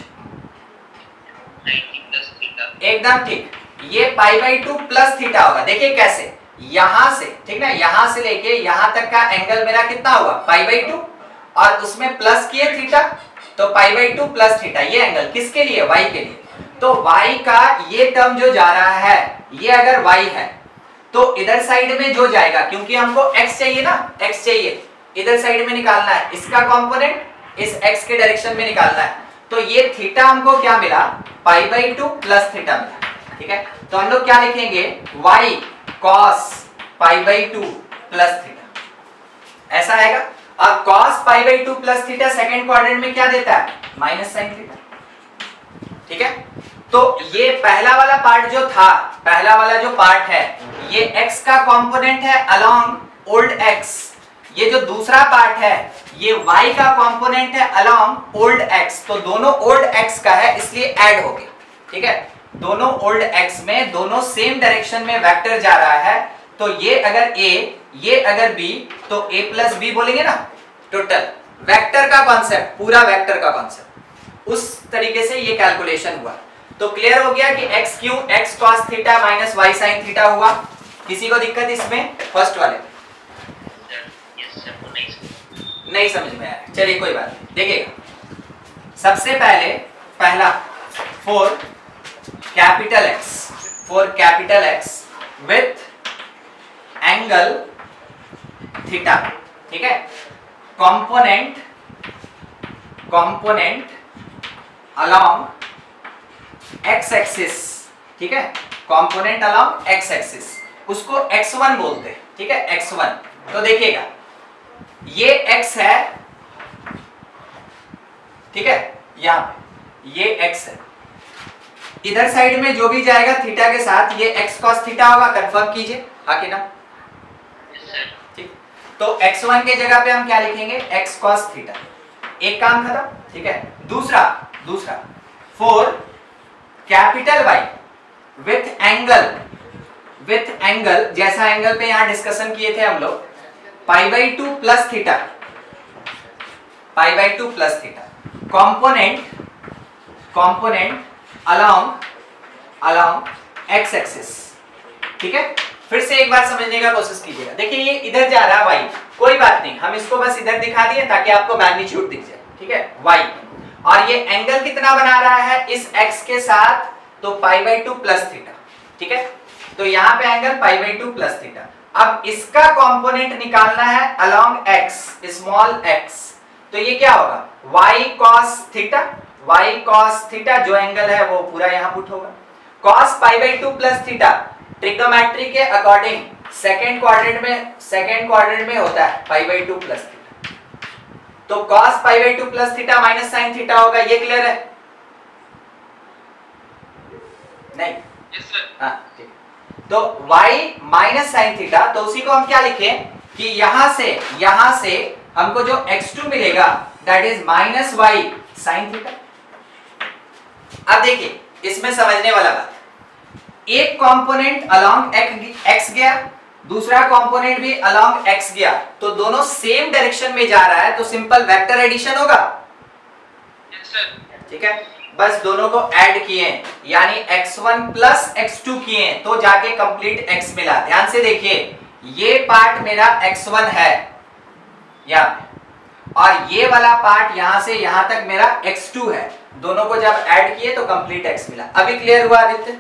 90 प्लस थीटा, एकदम ठीक, ये π/2 प्लस थीटा होगा। देखिए कैसे, यहां से, ठीक ना, यहां से लेके यहां तक का एंगल मेरा कितना होगा, π/2, और उसमें प्लस किए थीटा, तो π/2 प्लस थीटा, ये एंगल किसके लिए, y के लिए। तो y का ये टर्म जो जा रहा है, ये अगर y है तो इधर साइड में जो जाएगा, क्योंकि हमको x चाहिए ना, x चाहिए, इधर साइड में निकालना है, इसका कंपोनेंट इस x के डायरेक्शन में निकालना है, तो ये थीटा हमको क्या मिला, π/2 प्लस थीटा मिला, ठीक है। तो हम लोग क्या लिखेंगे, y cos π/2 प्लस थीटा, ऐसा आएगा। अब cos π/2 plus theta second quadrant में क्या देता है, माइनस साइन थीटा, ठीक है। तो ये पहला वाला पार्ट जो था, पहला वाला जो पार्ट है, ये x का कंपोनेंट है अलोंग ओल्ड x, ये जो दूसरा पार्ट है ये y का कंपोनेंट है अलोंग ओल्ड x, तो दोनों ओल्ड x का है इसलिए ऐड हो गया, ठीक है। दोनों ओल्ड x में दोनों सेम डायरेक्शन में वेक्टर जा रहा है, तो ये अगर a, ये अगर b, तो a प्लस b बोलेंगे ना, टोटल वेक्टर का कॉन्सेप्ट, पूरा वेक्टर का कॉन्सेप्ट, उस तरीके से ये कैलकुलेशन हुआ। तो क्लियर हो गया कि x क्यों x cos theta minus y sin theta हुआ। किसी को दिक्कत इसमें, फर्स्ट वाले नहीं समझ में आया, चलिए कोई बात नहीं, देखिएगा। सबसे पहले पहला for capital X with angle theta, ठीक है, कंपोनेंट अलोंग x एक्सिस, ठीक है, कंपोनेंट अलोंग x एक्सिस, उसको x1 बोलते हैं, ठीक है, x1। तो देखिएगा ये x है, ठीक है, यहां पे ये x है, इधर साइड में जो भी जाएगा थीटा के साथ ये x cos थीटा होगा, कंफर्म कीजिए, हाँ कि ना, ठीक। तो x1 के जगह पे हम क्या लिखेंगे, x cos थीटा, एक काम खत्म, ठीक है। दूसरा for capital Y with angle, जैसा एंगल पे यहां डिस्कशन किए थे हम लोग, π/2 plus theta, component along X axis. ठीक है, फिर से एक बार समझने का कोशिश कीजिएगा। देखिए ये इधर जा रहा है y, कोई बात नहीं, हम इसको बस इधर दिखा दिए ताकि आपको मैग्नीट्यूड दिख जाए। ठीक है, y, और ये एंगल कितना बना रहा है इस x के साथ, तो π/2 प्लस थीटा। ठीक है, तो यहाँ पे एंगल π/2 प्लस थीटा। अब इसका कंपोनेंट निकालना है अलोंग x, स्मॉल x, तो ये क्या होगा y cos theta, y cos theta जो एंगल है वो पूरा यहाँ पुट होगा। cos π/2 प्लस थीटा ट्रिग्नोमेट्री के अकॉर्डिंग सेकंड क्वाड्रेंट में होता है π/2 प्लस थीटा, तो cos π/2 plus theta minus sin theta होगा। ये क्लियर है? नहीं? Yes sir. हाँ ठीक, तो y माइनस sin थीटा, तो उसी को हम क्या लिखे कि यहां से हमको जो x2 मिलेगा that is minus y sin theta. अब देखिए इसमें समझने वाला बात, एक कंपोनेंट अलोंग x गया, दूसरा कंपोनेंट भी अलोंग x गया, तो दोनों सेम डायरेक्शन में जा रहा है, तो सिंपल वेक्टर एडिशन होगा। Yes sir. ठीक है, बस दोनों को ऐड किए यानी x1 प्लस x2 किए तो जाके कंप्लीट x मिला। ध्यान से देखिए, ये पार्ट मेरा x1 है यहाँ पे, और ये वाला पार्ट यहां से यहां तक मेरा x2 है, दोनों को जब ऐड किए तो कंप्लीट x मिला। अभी क्लियर हुआ आदित्य?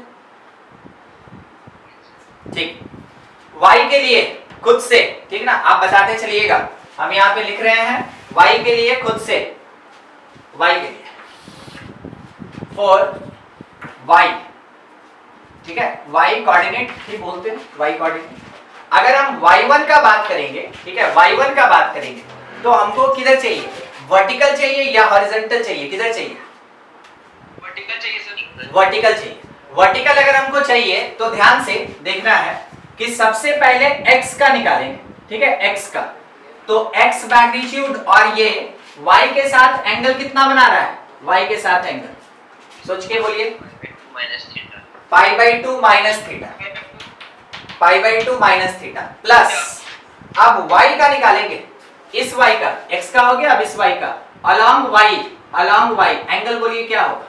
ठीक, y के लिए खुद से, ठीक ना, आप बताते चलिएगा, हम यहाँ पे लिख रहे हैं y के लिए खुद से, y के लिए फॉर y, ठीक है, y कोऑर्डिनेट ही बोलते हैं, y कोऑर्डिनेट। अगर हम y1 का बात करेंगे, ठीक है, y1 का बात करेंगे तो हमको किधर चाहिए, वर्टिकल चाहिए या हॉरिजॉन्टल चाहिए, किधर चाहिए? वर्टिकल चाहिए सर। वर्टिकल चाहिए। वर्टिकल अगर हमको चाहिए तो ध्यान से देखना है कि सबसे पहले x का निकालेंगे। ठीक है, x का, तो x मैग्नीट्यूड और ये y के साथ एंगल कितना बना रहा है, y के साथ एंगल सोच के बोलिए, minus theta, π/2 minus theta, π/2 minus theta plus, अब y का निकालेंगे, इस y का, x का हो गया, अब इस y का अलोंग y एंगल बोलिए क्या होगा,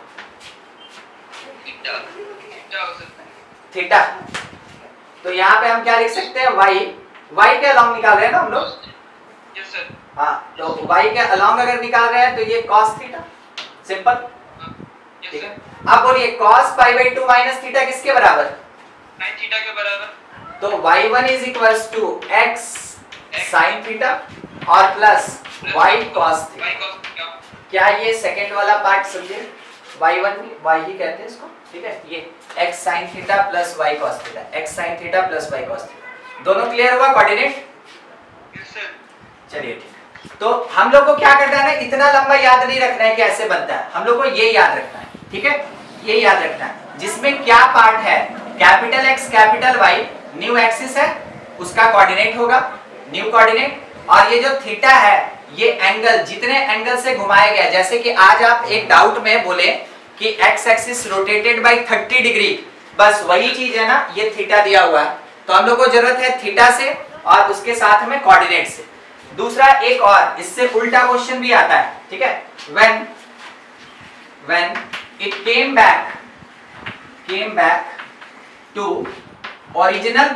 थीटा। तो यहाँ पे हम क्या लिख सकते हैं, y के अलोंग निकाल रहे हैं ना हम लोग। Yes sir. हाँ, तो y के अलोंग अगर निकाल रहे हैं तो ये cos थीटा, सिंपल। ठीक है, अब बोलिए cos π/2 माइनस थीटा किसके बराबर, sin थीटा के बराबर, तो y1 is equals to x sin theta और plus y cos theta. y cos theta. क्या ये सेकंड वाला पार्ट समझे, y1 भी y ही कहते हैं इसको। ठीक है, ये x sin theta plus y cos theta, x sin theta plus y cos theta, दोनों क्लियर हुआ कोऑर्डिनेट? Yes sir. चलिए ठीक है, तो हम लोग को क्या करना है, इतना लंबा याद नहीं रखना है कि ऐसे बनता है, हम लोग को ये याद रखना है। ठीक है, ये याद रखना है, जिसमें क्या पार्ट है, capital X capital Y new axis है, उसका कोऑर्डिनेट होगा न्यू कोऑर्डिनेट, और ये जो थीटा है ये एंगल, जितने एंगल से घुमाया गया, जैसे कि आज आप एक डाउट में बोले कि x axis rotated by 30 degree, बस वही चीज है ना, ये थीटा दिया हुआ है, तो हम लोग को जरूरत है थीटा से और उसके साथ में कोऑर्डिनेट से। दूसरा एक और इससे उल्टा क्वेश्चन भी आता है। ठीक है, when it came back to original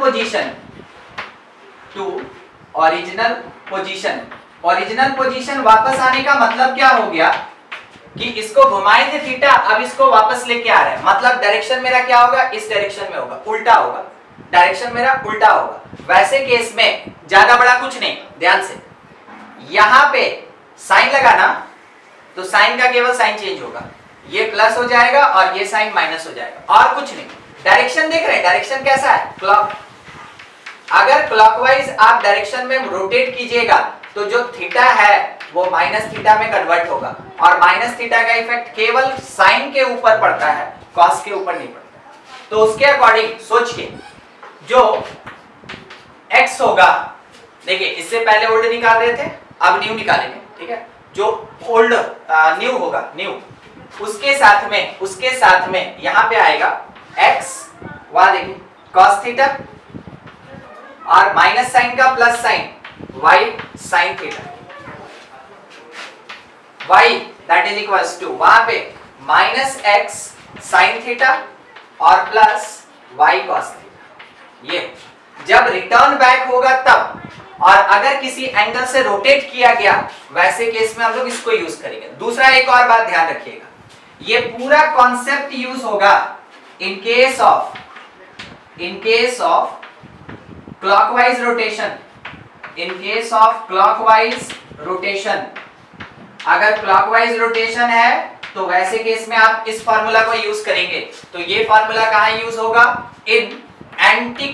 position वापस आने का मतलब क्या हो गया कि इसको घुमाए थे थीटा, अब इसको वापस लेके आ रहे हैं, मतलब डायरेक्शन मेरा क्या होगा, इस डायरेक्शन में होगा, उल्टा होगा, डायरेक्शन मेरा उल्टा होगा। वैसे केस में ज्यादा बड़ा कुछ नहीं, ध्यान से यहां पे साइन लगाना, तो साइन का केवल साइन चेंज होगा, ये प्लस हो जाएगा और ये साइन माइनस हो जाएगा, और कुछ नहीं। डायरेक्शन देख रहे हैं, डायरेक्शन कैसा है, क्लॉक। अगर क्लॉकवाइज आप डायरेक्शन में रोटेट कीजिएगा तो जो थीटा है वो माइनस थीटा में कन्वर्ट होगा, और माइनस थीटा का इफेक्ट केवल साइन के ऊपर पड़ता है, कॉस के ऊपर नहीं पड़ता। तो उसके अकॉर्डिंग सोच के जो x होगा, देखिए इससे पहले ओल्ड निकाल रहे थे, अब न्यू निकालेंगे। ठीक है, जो ओल्ड न्यू होगा, न्यू उसके साथ में यहां पे आएगा x, वहां देखिए cos थीटा और माइनस साइन का plus sine y sin theta, y that is equals to वहां पे माइनस x साइन थीटा और प्लस वाई कॉस थीटा। ये जब रिटर्न बैक होगा तब, और अगर किसी एंगल से रोटेट किया गया वैसे केस में हम लोग इसको यूज करेंगे। दूसरा एक और बात ध्यान रखिएगा, ये पूरा कॉन्सेप्ट यूज होगा in case of clockwise rotation. In case of clockwise rotation, अगर क्लॉकवाइज रोटेशन है तो वैसे केस में आप इस फार्मूला को यूज करेंगे। तो ये फार्मूला कहां यूज होगा? In anti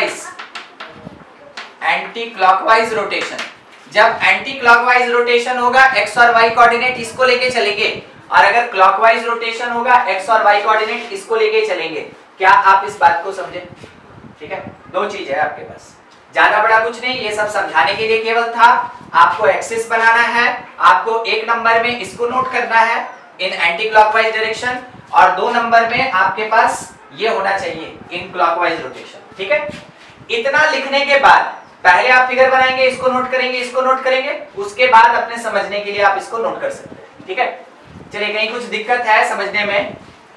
clockwise rotation. जब एंटी क्लॉकवाइज रोटेशन होगा एक्स और वाई कोऑर्डिनेट इसको लेके चलेंगे, और अगर क्लॉकवाइज रोटेशन होगा एक्स और वाई कोऑर्डिनेट इसको लेके चलेंगे। क्या आप इस बात को समझे? ठीक है, दो चीज है आपके पास, ज्यादा बड़ा कुछ नहीं, ये सब समझाने के लिए केवल था। आपको एक्सिस बनाना है, आपको एक नंबर में इसको नोट करना है इन एंटी क्लॉकवाइज डायरेक्शन, और 2 नंबर में आपके पास ये होना चाहिए इन क्लॉकवाइज रोटेशन। ठीक है, इतना लिखने के बाद पहले आप फिगर बनाएंगे, इसको नोट करेंगे, इसको नोट करेंगे, उसके बाद अपने समझने के लिए आप इसको नोट कर सकते हैं। ठीक है, चलिए कहीं कुछ दिक्कत है समझने में?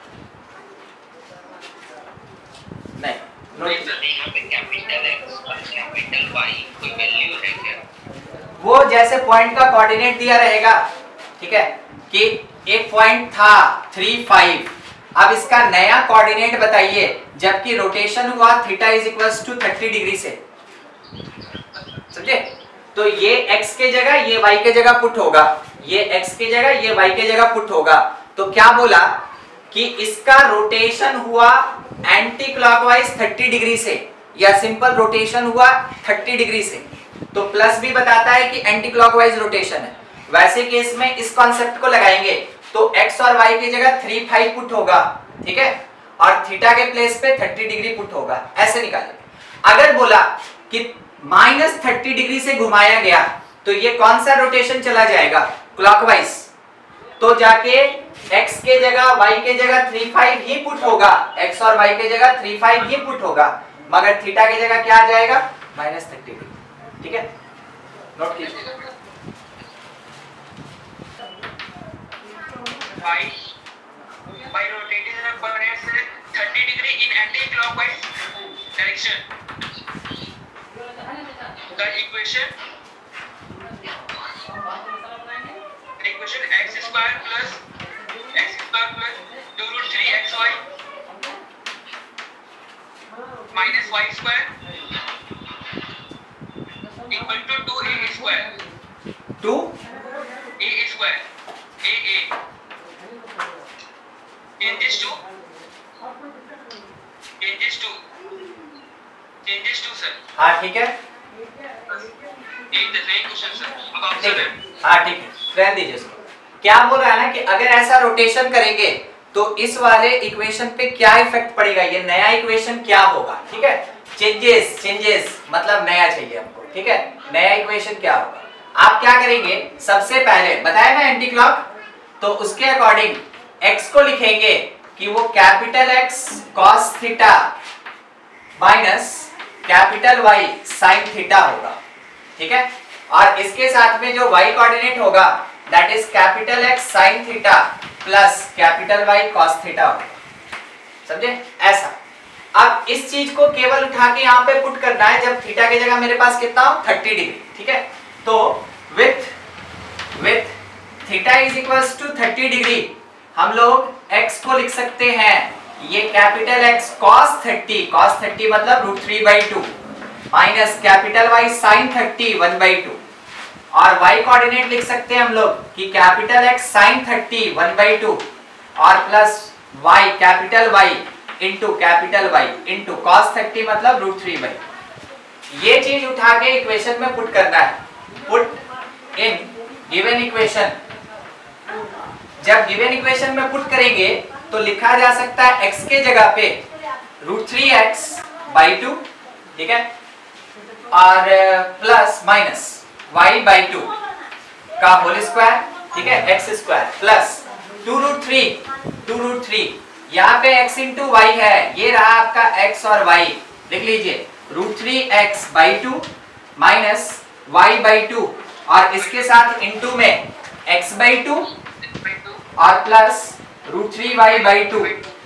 नहीं, कैपिटल वाई कोई वैल्यू है क्या? वो जैसे पॉइंट का कोऑर्डिनेट दिया रहेगा, ठीक है, कि एक पॉइंट था 3, 5, अब इसका नया कोऑर्डिनेट बताइए जबकि रोटेशन हुआ theta is equals to 30 degree से, समझे? तो ये x के जगह ये y के जगह पुट होगा, ये x के जगह ये y के जगह पुट होगा। तो क्या बोला कि इसका रोटेशन हुआ एंटी क्लॉकवाइज 30 डिग्री से, या सिंपल रोटेशन हुआ 30 डिग्री से। तो प्लस भी बताता है कि एंटी क्लॉकवाइज रोटेशन है। वैसे केस में इस कॉन्सेप्ट को लगाएंगे तो x और y की जगह 3, 5 पुट होगा, ठीक है, और थीटा के प्लेस पे 30 डिग्री पुट होगा, ऐसे निकालेंगे। अगर बोला कि -30 डिग्री से घुमाया गया तो ये कौन सा रोटेशन चला जाएगा? क्लॉकवाइज। तो जाके x के जगह y के जगह 3, 5 ही पुट होगा, x और y के जगह 3, 5 ही पुट होगा, मगर थीटा की जगह क्या आ जाएगा? -30 डिग्री। ठीक है, नोट कीजिए। by rotating the coordinates 30 degree in anti-clockwise direction, the equation x square plus 2 root 3 xy minus y square equal to 2a square. 2a square. a changes to sir. हाँ ठीक है, एक दफे क्वेश्चन सर, अब आप ठीक sir है, हाँ ठीक है, रहने दीजिए इसको। क्या बोल रहा है ना कि अगर ऐसा रोटेशन करेंगे तो इस वाले इक्वेशन पे क्या इफेक्ट पड़ेगा, ये नया इक्वेशन क्या होगा? ठीक है, चेंजेस मतलब नया चाहिए हमको। ठीक है, नया इक्वेशन क्या होगा? आप क्या करेंगे, सबसे पहले बताया ना एंटी क्लॉक, तो उसके अकॉर्डिंग x को लिखेंगे कि वो capital X cos theta minus capital Y sin theta होगा। ठीक है, और इसके साथ में जो y कोऑर्डिनेट होगा that is capital X sin theta plus capital Y cos theta होगा। समझे? ऐसा। अब इस चीज को केवल उठा के यहाँ पे पुट करना है जब थीटा की जगह मेरे पास कितना हो 30 डिग्री। ठीक है, तो with theta is equals to 30 degree हम लोग x को लिख सकते हैं, ये कैपिटल X cos 30 मतलब √3/2 माइनस कैपिटल Y sin 30 1/2, और y कोऑर्डिनेट लिख सकते हैं हम लोग कि कैपिटल X sin 30 1/2 और plus y capital Y into capital Y into cos 30 मतलब √3/2। ये चीज उठा के इक्वेशन में पुट करना है, पुट इन गिवन इक्वेशन। जब गिवन इक्वेशन में पुट करेंगे तो लिखा जा सकता है x के जगह पे √3x/2, ठीक है, और प्लस माइनस y/2 का होल स्क्वायर, ठीक है, x स्क्वायर प्लस 2√3 यहाँ पे x इंटू y है, ये रहा आपका x और y, लिख लीजिए √3x/2 माइनस y/2 और इसके साथ इंटू में x/2 और प्लस √3y/2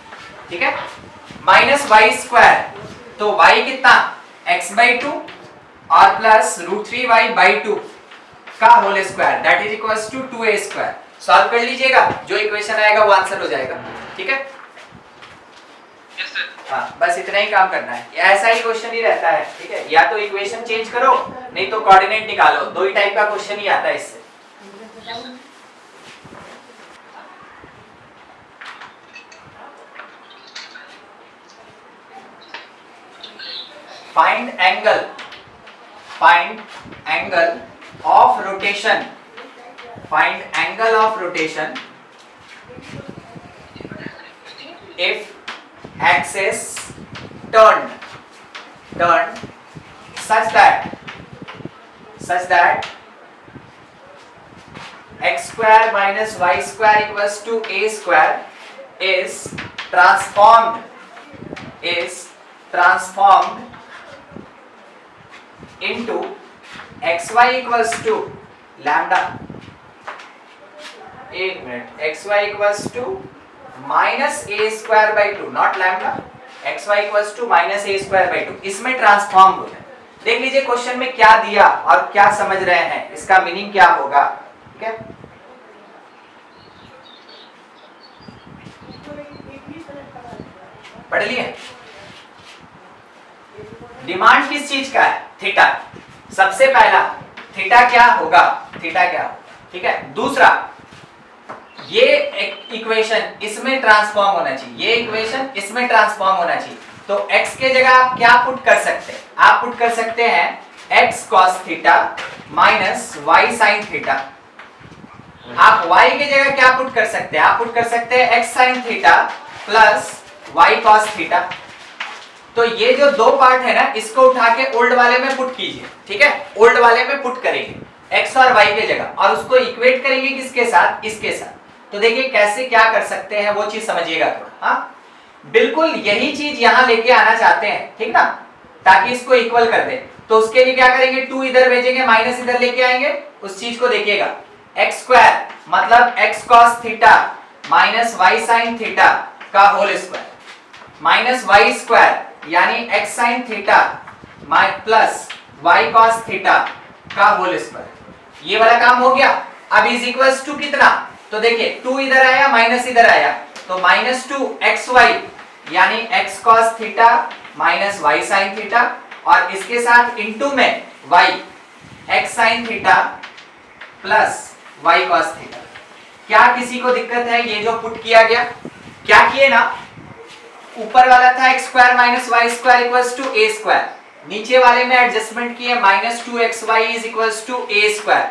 ठीक है, माइनस वाई स्क्वायर, तो y कितना x/2 और प्लस √3y/2 का whole square that is equals to 2a square. Solve कर लीजिएगा, जो इक्वेशन आएगा वो आंसर हो जाएगा। ठीक है, यस सर। हाँ बस इतना ही काम करना है, ऐसा ही क्वेश्चन ही रहता है। ठीक है, या तो इक्वेशन चेंज करो नहीं तो कोऑर्डिनेट निकालो, दो ही टाइप का क्वेश्चन ही आता है इससे। Find angle of rotation, find angle of rotation if axis turned such that x square minus y square equals to a square is transformed into xy equals to lambda, एक minute, xy equals to minus a square by 2, not lambda, xy equals to minus a square by 2, इसमें transform हो है। देख लीजिए question में क्या दिया और क्या समझ रहे हैं, इसका मीनिंग क्या होगा। ठीक है, पढ़ लिए। डिमांड किस चीज का है, थीटा। सबसे पहला थीटा क्या होगा, थीटा क्या होगा। ठीक है, दूसरा ये इक्वेशन इसमें ट्रांसफॉर्म होना चाहिए, ये इक्वेशन इसमें ट्रांसफॉर्म होना चाहिए। तो x के जगह आप क्या पुट कर सकते हैं, आप पुट कर सकते हैं x cos theta minus y sin theta. आप y के जगह क्या पुट कर सकते हैं, आप पुट कर सकते हैं x sin theta plus y cos theta. तो ये जो दो पार्ट है ना, इसको उठा के ओल्ड वाले में पुट कीजिए। ठीक है, ओल्ड वाले में पुट करेंगे x और y के जगह और उसको इक्वेट करेंगे किसके साथ, इसके साथ। तो देखिए कैसे क्या कर सकते हैं वो चीज समझिएगा थोड़ा। हाँ, बिल्कुल यही चीज यहां लेके आना चाहते हैं, ठीक ना, ताकि इसको इक्वल कर दे। तो उसके लिए क्या करेंगे, 2 इधर भेजेंगे, माइनस इधर लेके आएंगे। उस चीज को देखिएगा, x स्क्वायर मतलब x cos theta minus y sin theta का whole square minus y square यानी x sin theta plus y cos theta का होल स्क्वायर। ये वाला काम हो गया। अब इज इक्वल्स टू कितना, तो देखिए 2 इधर आया, माइनस इधर आया, तो माइनस 2xy यानी x cos theta minus y sin theta, और इसके साथ इनटू में y x sin theta plus y cos theta. क्या किसी को दिक्कत है, ये जो पुट किया गया, क्या किए ना, ऊपर वाला था x square minus y square equals to a square, नीचे वाले में एडजस्टमेंट किए minus 2xy is equals to a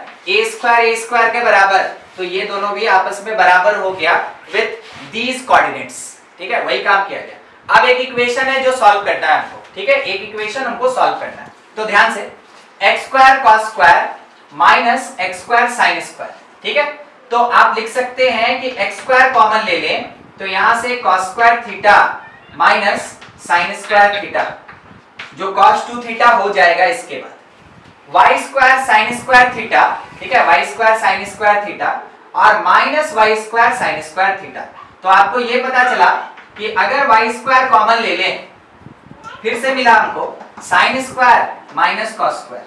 square के बराबर। तो ये दोनों भी आपस में बराबर हो गया विद दीज कोऑर्डिनेट्स। ठीक है, वही काम किया गया। अब एक इक्वेशन है जो सॉल्व करना है हमको। ठीक है, एक इक्वेशन हमको सॉल्व करना है। तो ध्यान से, x square cos square minus x square sin square. ठीक है, तो आप लिख सकते हैं कि x स्क्वायर कॉमन ले लें, तो यहां से cos square theta minus sin square theta, जो cos 2 थीटा हो जाएगा। इसके बाद y square sin square theta, ठीक है, y square sin square theta और minus y square sin square theta. तो आपको ये पता चला कि अगर y स्क्वायर कॉमन ले लें, फिर से मिला हमको sin square minus cos square,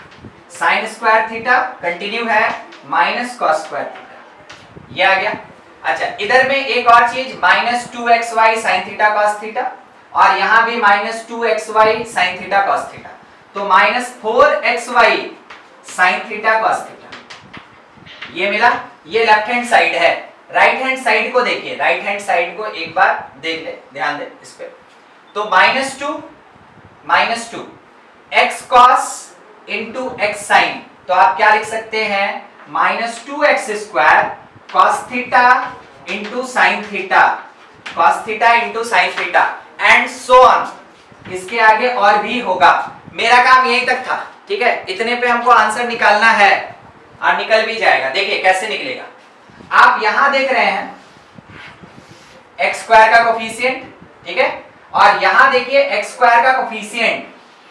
sin square theta continue है माइनस cos स्क्वायर थीटा, ये आ गया। अच्छा, इधर में एक और चीज minus 2xy sin theta cos theta, और यहां भी minus 2xy sin theta cos theta, तो minus 4xy sin theta cos theta ये मिला। ये लेफ्ट हैंड साइड है। राइट हैंड साइड को देखिए, राइट हैंड साइड को एक बार देख ले, ध्यान दे इस पे। तो minus two x cos into x sin, तो आप क्या लिख सकते हैं, minus 2x square cos theta into sine theta, cos theta into sine theta and so on. इसके आगे और भी होगा। मेरा काम यहीं तक था। ठीक है, इतने पे हमको आंसर निकालना है और निकल भी जाएगा। देखिए कैसे निकलेगा। आप यहां देख रहे हैं x स्क्वायर का कोफिशिएंट, ठीक है, और यहां देखिए x स्क्वायर का कोफिशिएंट।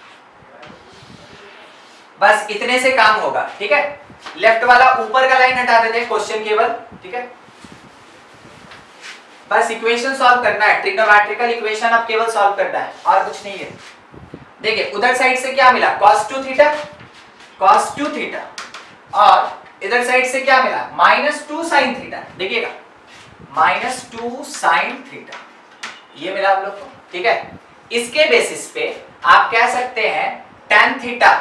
बस इतने से काम होगा। ठीक है, लेफ्ट वाला ऊपर का लाइन हटा देते हैं क्वेश्चन केवल। ठीक है, बस इक्वेशन सॉल्व करना है, ट्रिग्नोमेट्रिकल इक्वेशन अब केवल सॉल्व करना है और कुछ नहीं है। देखिए उधर साइड से क्या मिला, cos 2 थीटा, cos 2 थीटा, और इधर साइड से क्या मिला, -2 sin थीटा। देखिएगा -2 sin थीटा ये मिला आप लोग को, ठीक है। इसके बेसिस पे आप कह सकते हैं tan theta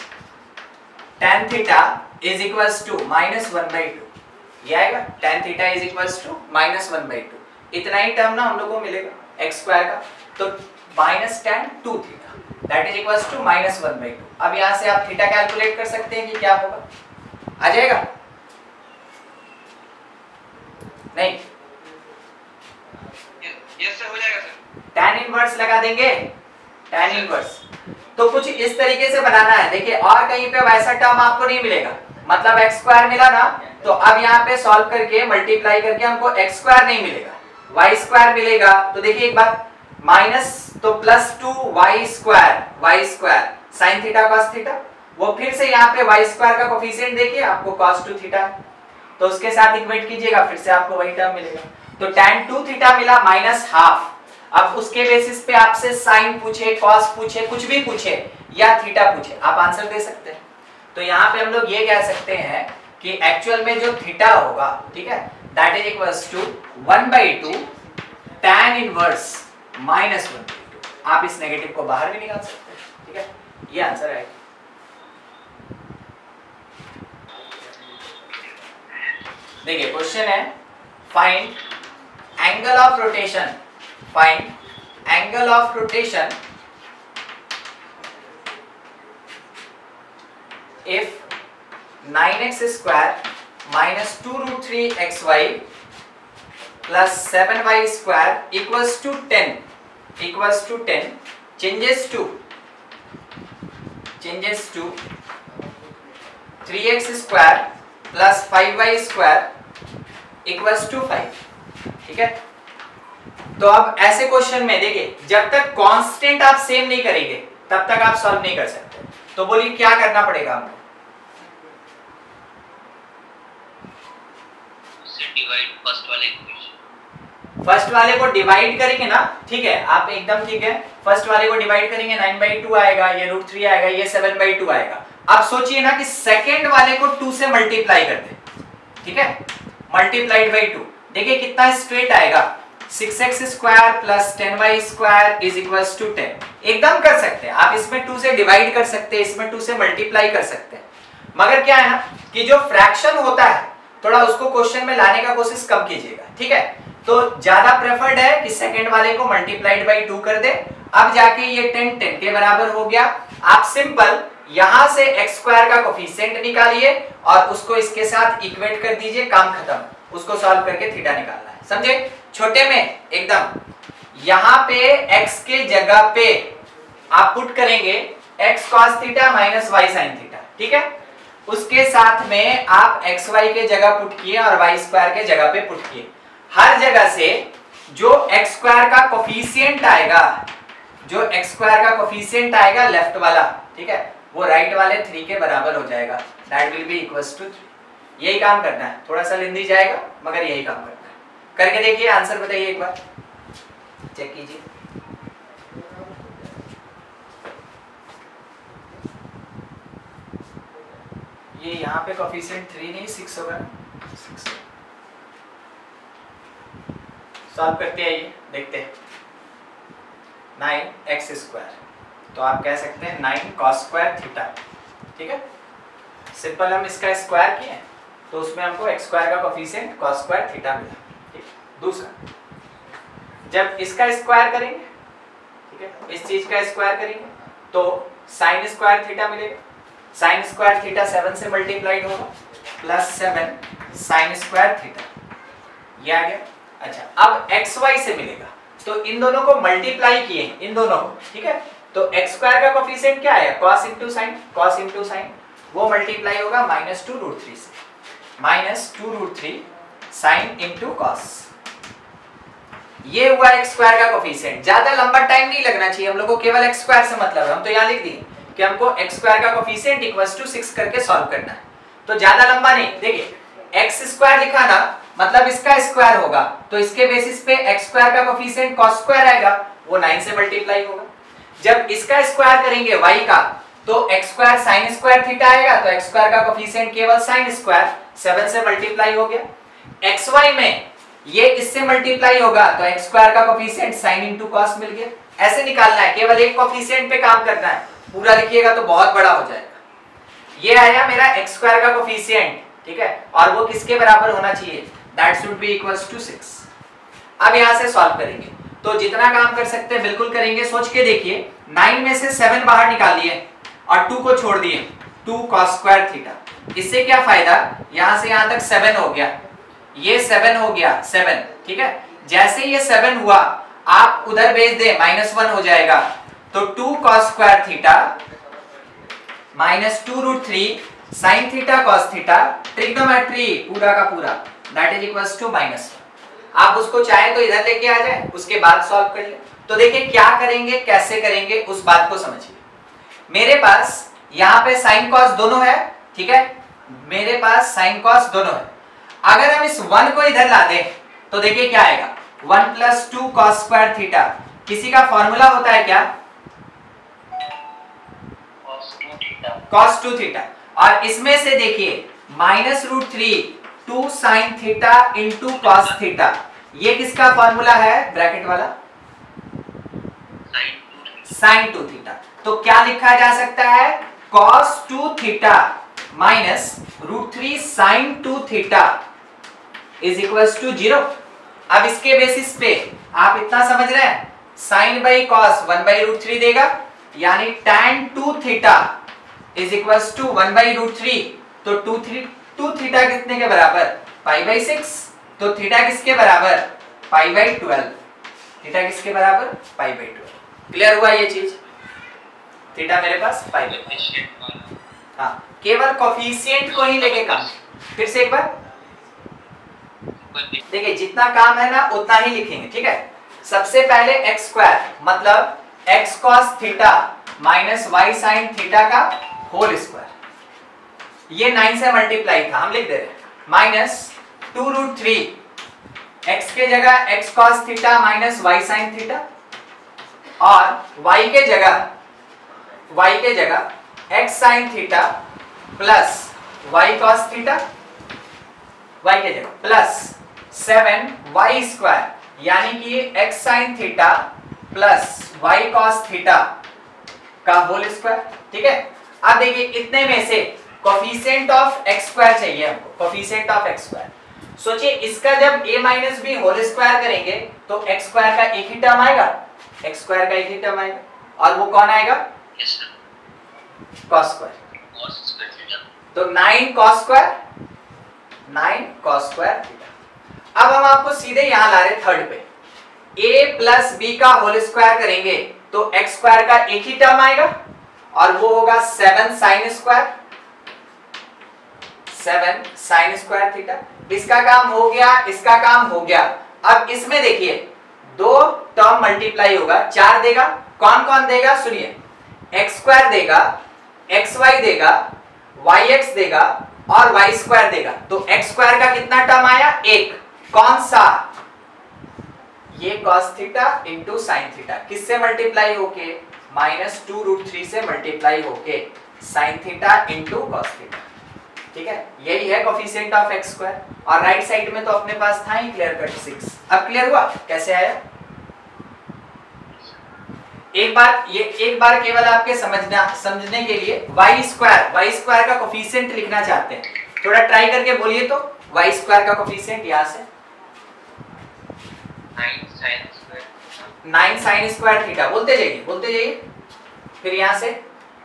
is equals to -1/2, ये आएगा tan theta is equals to -1/2। इतना ही टर्म ना हम लोग को मिलेगा x स्क्वायर का, तो -tan 2 theta that is equals to -1/2। अब यहां से आप थीटा कैलकुलेट कर सकते हैं कि क्या होगा, आ जाएगा नहीं? यस सर, हो जाएगा सर। tan इनवर्स लगा देंगे, tan इनवर्स तो कुछ इस तरीके से बनाना है। देखिए और कहीं पे वैसा टर्म आपको नहीं मिलेगा, मतलब x स्क्वायर मिला ना, तो अब यहाँ पे सॉल्व करके मल्टीप्लाई करके हमको x स्क्वायर नहीं मिलेगा, y स्क्वायर मिलेगा। तो देखिए एक बात, माइनस तो +2 y square sin theta cos theta, वो फिर से यहाँ पे y स्क्वायर का कोफिशिएंट देखिए आपको cos 2 थीटा, तो उसके साथ इक्वेट कीजिएगा, फिर से आपको वही टर्म मिलेगा। तो tan 2 थीटा मिला -1/2। अब उसके बेसिस पे आपसे साइन पूछे, कॉस पूछे, कुछ भी पूछे या थीटा पूछे, आप आंसर दे सकते हैं। तो यहाँ पे हम लोग ये कह सकते हैं कि एक्चुअल में जो थीटा होगा, ठीक है, that is equals to 1/2 tan inverse -1/2। आप इस नेगेटिव को बाहर भी निकाल सकते हैं, ठीक है, ये आंसर है। देखिए क्वेश्चन है find angle of rotation, find angle of rotation if 9x square minus 2√3xy plus 7y square equals to 10 changes to 3x square plus 5y square equals to 5, ठीक है। तो अब ऐसे क्वेश्चन में देखिए जब तक कांस्टेंट आप सेम नहीं करेंगे तब तक आप सॉल्व नहीं कर सकते। तो बोलिए क्या करना पड़ेगा हमको, फर्स्ट वाले को डिवाइड करेंगे ना, ठीक है, आप एकदम ठीक है, फर्स्ट वाले को डिवाइड करेंगे 9/2 आएगा, ये √3 आएगा, ये 7/2 आएगा। अब सोचिए ना कि सेकंड वाले को 2 से मल्टीप्लाई कर दे, ठीक है, मल्टीप्लाइड बाई 2, देखिए कितना स्ट्रेट आएगा, 6x square plus 10y square is equals to 10। एकदम कर सकते हैं आप, इसमें 2 से डिवाइड कर सकते हैं, इसमें 2 से मल्टीप्लाई कर सकते हैं, मगर क्या है ना कि जो फ्रैक्शन होता है थोड़ा उसको क्वेश्चन में लाने का कोशिश कम कीजिएगा, ठीक है। तो ज्यादा प्रेफर्ड है कि सेकंड वाले को मल्टीप्लाइड बाई 2 कर दे। अब जाके ये 10 के बराबर हो गया। आप सिंपल यहां से x स्क्वायर का कोफिशिएंट निकालिए और उसको इसके साथ इक्वेट कर दीजिए, काम खत्म। उसको सॉल्व करके थीटा निकालना है, समझे, छोटे में एकदम। यहां पे x के जगह पे आप पुट करेंगे x cos theta minus y sin theta, ठीक है। उसके साथ में आप xy के जगह पुट किए और y स्क्वायर के जगह पे पुट किए। हर जगह से जो x स्क्वायर का कोफिशिएंट आएगा, जो x स्क्वायर का कोफिशिएंट आएगा लेफ्ट वाला, ठीक है, वो राइट वाले 3 के बराबर हो जाएगा, that will be equals to 3। यही काम करना है, थोड़ा सा लेंदी जाएगा मगर यही काम करना है। करके देखिए, आंसर बताइए, एक बार चेक कीजिए। ये यहाँ पे कोफिशिएंट 3 नहीं 6 होगा, 6 सॉल्व करते हैं, ये देखते हैं। 9x स्क्वायर, तो आप कह सकते हैं 9 cos स्क्वायर थीटा, ठीक है। सिंपल हम इसका स्क्वायर किए तो उसमें हमको x स्क्वायर का कोफिशिएंट cos स्क्वायर थीटा मिला, ठीक। दूसरा जब इसका स्क्वायर करेंगे, ठीक है, इस चीज का स्क्वायर करेंगे तो sin स्क्वायर थीटा मिलेगा। sin स्क्वायर थीटा 7 से मल्टीप्लाइड होगा प्लस 7 sin स्क्वायर थीटा, ये आ गया। अच्छा, अब xy से मिलेगा तो इन दोनों को मल्टीप्लाई किए, इन दोनों को, ठीक है। तो x स्क्वायर का कोफिशिएंट क्या है, cos इंटू साइन, वो मल्टीप्लाई होगा -2√3 से, -2√3 sin इंटू कॉस। ये हुआ x स्क्वायर का कोफिशिएंट। ज्यादा लंबा टाइम नहीं लगना चाहिए हम लोग को, केवल x स्क्वायर से मतलब है। हम तो यहाँ लिख दिए कि हमको x स्क्वायर का कोफिशिएंट इक्वल्स टू 6 करके सॉल्व करना है, तो ज्यादा लंबा नहीं। देखिए x स्क्वायर लिखा ना मतलब इसका स्क्वायर होगा, तो इसके बेसिस पे x स्क्वायर का कोफिशिएंट cos स्क्वायर आएगा, वो 9 से मल्टीप्लाई होगा। जब इसका स्क्वायर करेंगे y का, तो x square sin square theta आएगा, तो x स्क्वायर का कोफिशिएंट केवल sin स्क्वायर 7 से मल्टीप्लाई हो गया। xy में ये इससे मल्टीप्लाई होगा, तो x स्क्वायर का कोफिशिएंट sin इनटू cos मिल गया। ऐसे निकालना है, केवल एक कोफिशिएंट पे काम करना है, पूरा लिखिएगा तो बहुत बड़ा हो जाएगा। ये आया मेरा x स्क्वायर का कोफिशिएंट, ठीक है, और वो किसके बराबर होना चाहिए, that should be equals to 6। अब यहां से सॉल्व करेंगे, तो जितना काम कर सकते हैं बिल्कुल करेंगे। सोच के देखिए, 9 में से 7 बाहर निकाल दिए और 2 को छोड़ दिए, 2 cos स्क्वायर थीटा। इससे क्या फायदा, यहां से यहां तक 7 हो गया, ये 7 हो गया, 7, ठीक है। जैसे ये 7 हुआ, आप उधर भेज दे, -1 हो जाएगा, तो 2 cos square theta -2√3 sin theta cos theta, trigonometry पूरा का पूरा, दैट इज इक्वल्स टू -1। आप उसको चाहे तो इधर लेके आ जाए, उसके बाद सॉल्व कर ले। तो देखिए क्या करेंगे, कैसे करेंगे, उस बात को समझिए। मेरे पास यहाँ पे sin cos दोनों है, ठीक है, मेरे पास sin cos दोनों है। अगर हम इस 1 को इधर ला दें, तो देखिए क्या आएगा, 1 + 2 cos स्क्वायर थीटा। किसी का फॉर्मूला होता है क्या, cos 2 थीटा। और इसमें से देखिए -√3 2 sin theta into cos theta, ये किसका फॉर्मूला है, ब्रैकेट वाला, sin 2 थीटा। तो क्या लिखा जा सकता है, cos 2 theta -√3 sin 2 theta is equals to 0। अब इसके बेसिस पे आप इतना समझ रहे हैं, sin बाई cos 1/√3 देगा, यानी tan 2 theta is equals to 1/√3। तो 2 थीटा कितने के बराबर, π/6। तो थीटा किसके बराबर, π/12। थीटा किसके बराबर, π/12। क्लियर हुआ ये चीज, थीटा मेरे पास π/12। हाँ, केवल कोफिशिएंट को ही लेके काम। फिर से एक बार देखिए, जितना काम है ना उतना ही लिखेंगे, ठीक है। सबसे पहले x स्क्वायर मतलब x cos theta minus y sin theta का होल स्क्वायर, ये 9 से मल्टीप्लाई था, हम लिख दे रहे हैं -2√3 x के जगह x cos theta minus y sin theta, और y के जगह x sin theta plus y cos theta, y के जगह प्लस 7y स्क्वायर, यानी कि x sin theta plus y cos theta का होल स्क्वायर, ठीक है। अब देखिए, इतने में से कोफिशिएंट ऑफ x स्क्वायर चाहिए हमको, कोफिशिएंट ऑफ x स्क्वायर। सोचिए, इसका जब a minus b whole square करेंगे तो x स्क्वायर का एक ही टर्म आएगा, x स्क्वायर का एक ही टर्म आएगा, और वो कौन आएगा, cos स्क्वायर। तो 9 cos स्क्वायर थीटा। अब हम आपको सीधे यहां ला रहे थर्ड पे, a प्लस बी का होल स्क्वायर करेंगे तो x स्क्वायर का एक ही टर्म आएगा, और वो होगा 7 sin स्क्वायर थीटा। इसका काम हो गया, इसका काम हो गया। अब इसमें देखिए, दो टर्म मल्टीप्लाई होगा, 4 देगा, कौन कौन देगा सुनिए, x स्क्वायर देगा, xy देगा, yx देगा और y स्क्वायर देगा। तो x स्क्वायर का कितना टर्म आया, 1, कौन सा, ये cos theta into sine theta, किससे मल्टीप्लाई होके, -2√3 से मल्टीप्लाई होके sin theta into cos theta, ठीक है। यही है कोफिशिएंट ऑफ x स्क्वायर, और राइट साइड में तो अपने पास था ही क्लियर कट 6। अब क्लियर हुआ कैसे आया, एक बार केवल आपके समझने के लिए y स्क्वायर का कोफिशिएंट लिखना चाहते हैं, थोड़ा ट्राई करके बोलिए तो, y स्क्वायर का कोफिशिएंट यहां से 9 sin स्क्वायर थीटा, बोलते जाइए, फिर यहां से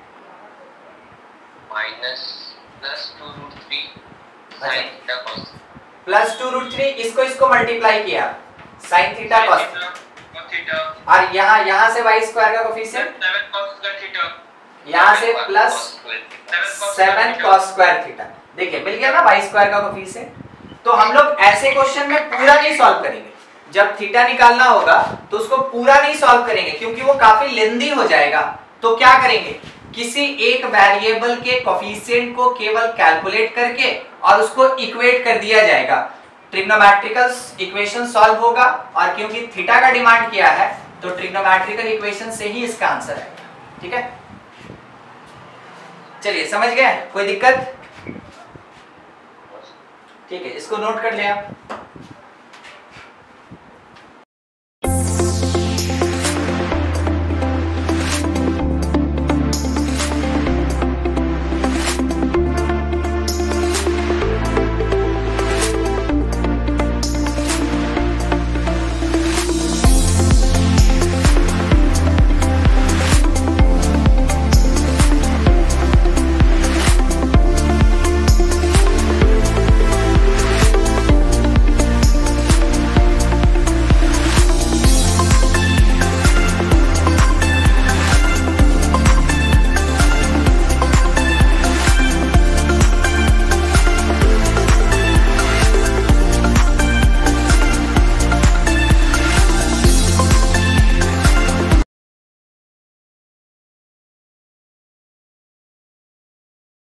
+2√3 इसको मल्टीप्लाई किया sin थीटा cos थीटा, और यहां से y स्क्वायर का कोफिशिएंट 7 cos स्क्वायर थीटा, यहां से प्लस 7 cos स्क्वायर थीटा। देखिए मिल गया ना y स्क्वायर का कोफिशिएंट। तो हम लोग ऐसे क्वेश्चन में पूरा नहीं सॉल्व करेंगे, जब थीटा निकालना होगा तो उसको पूरा नहीं सॉल्व करेंगे क्योंकि वो काफी लेंदी हो जाएगा। तो क्या करेंगे, किसी एक वेरिएबल के कोफिशिएंट को केवल कैलकुलेट करके और उसको इक्वेट कर दिया जाएगा। ट्रिग्नोमेट्रिकल इक्वेशन सॉल्व होगा, और क्योंकि थीटा का डिमांड किया है तो ट्रिग्नोमेट्रिकल इक्वेशन से ही इसका आंसर आएगा। ठीक है, चलिए समझ गए, कोई दिक्कत? ठीक है, इसको नोट कर लिया।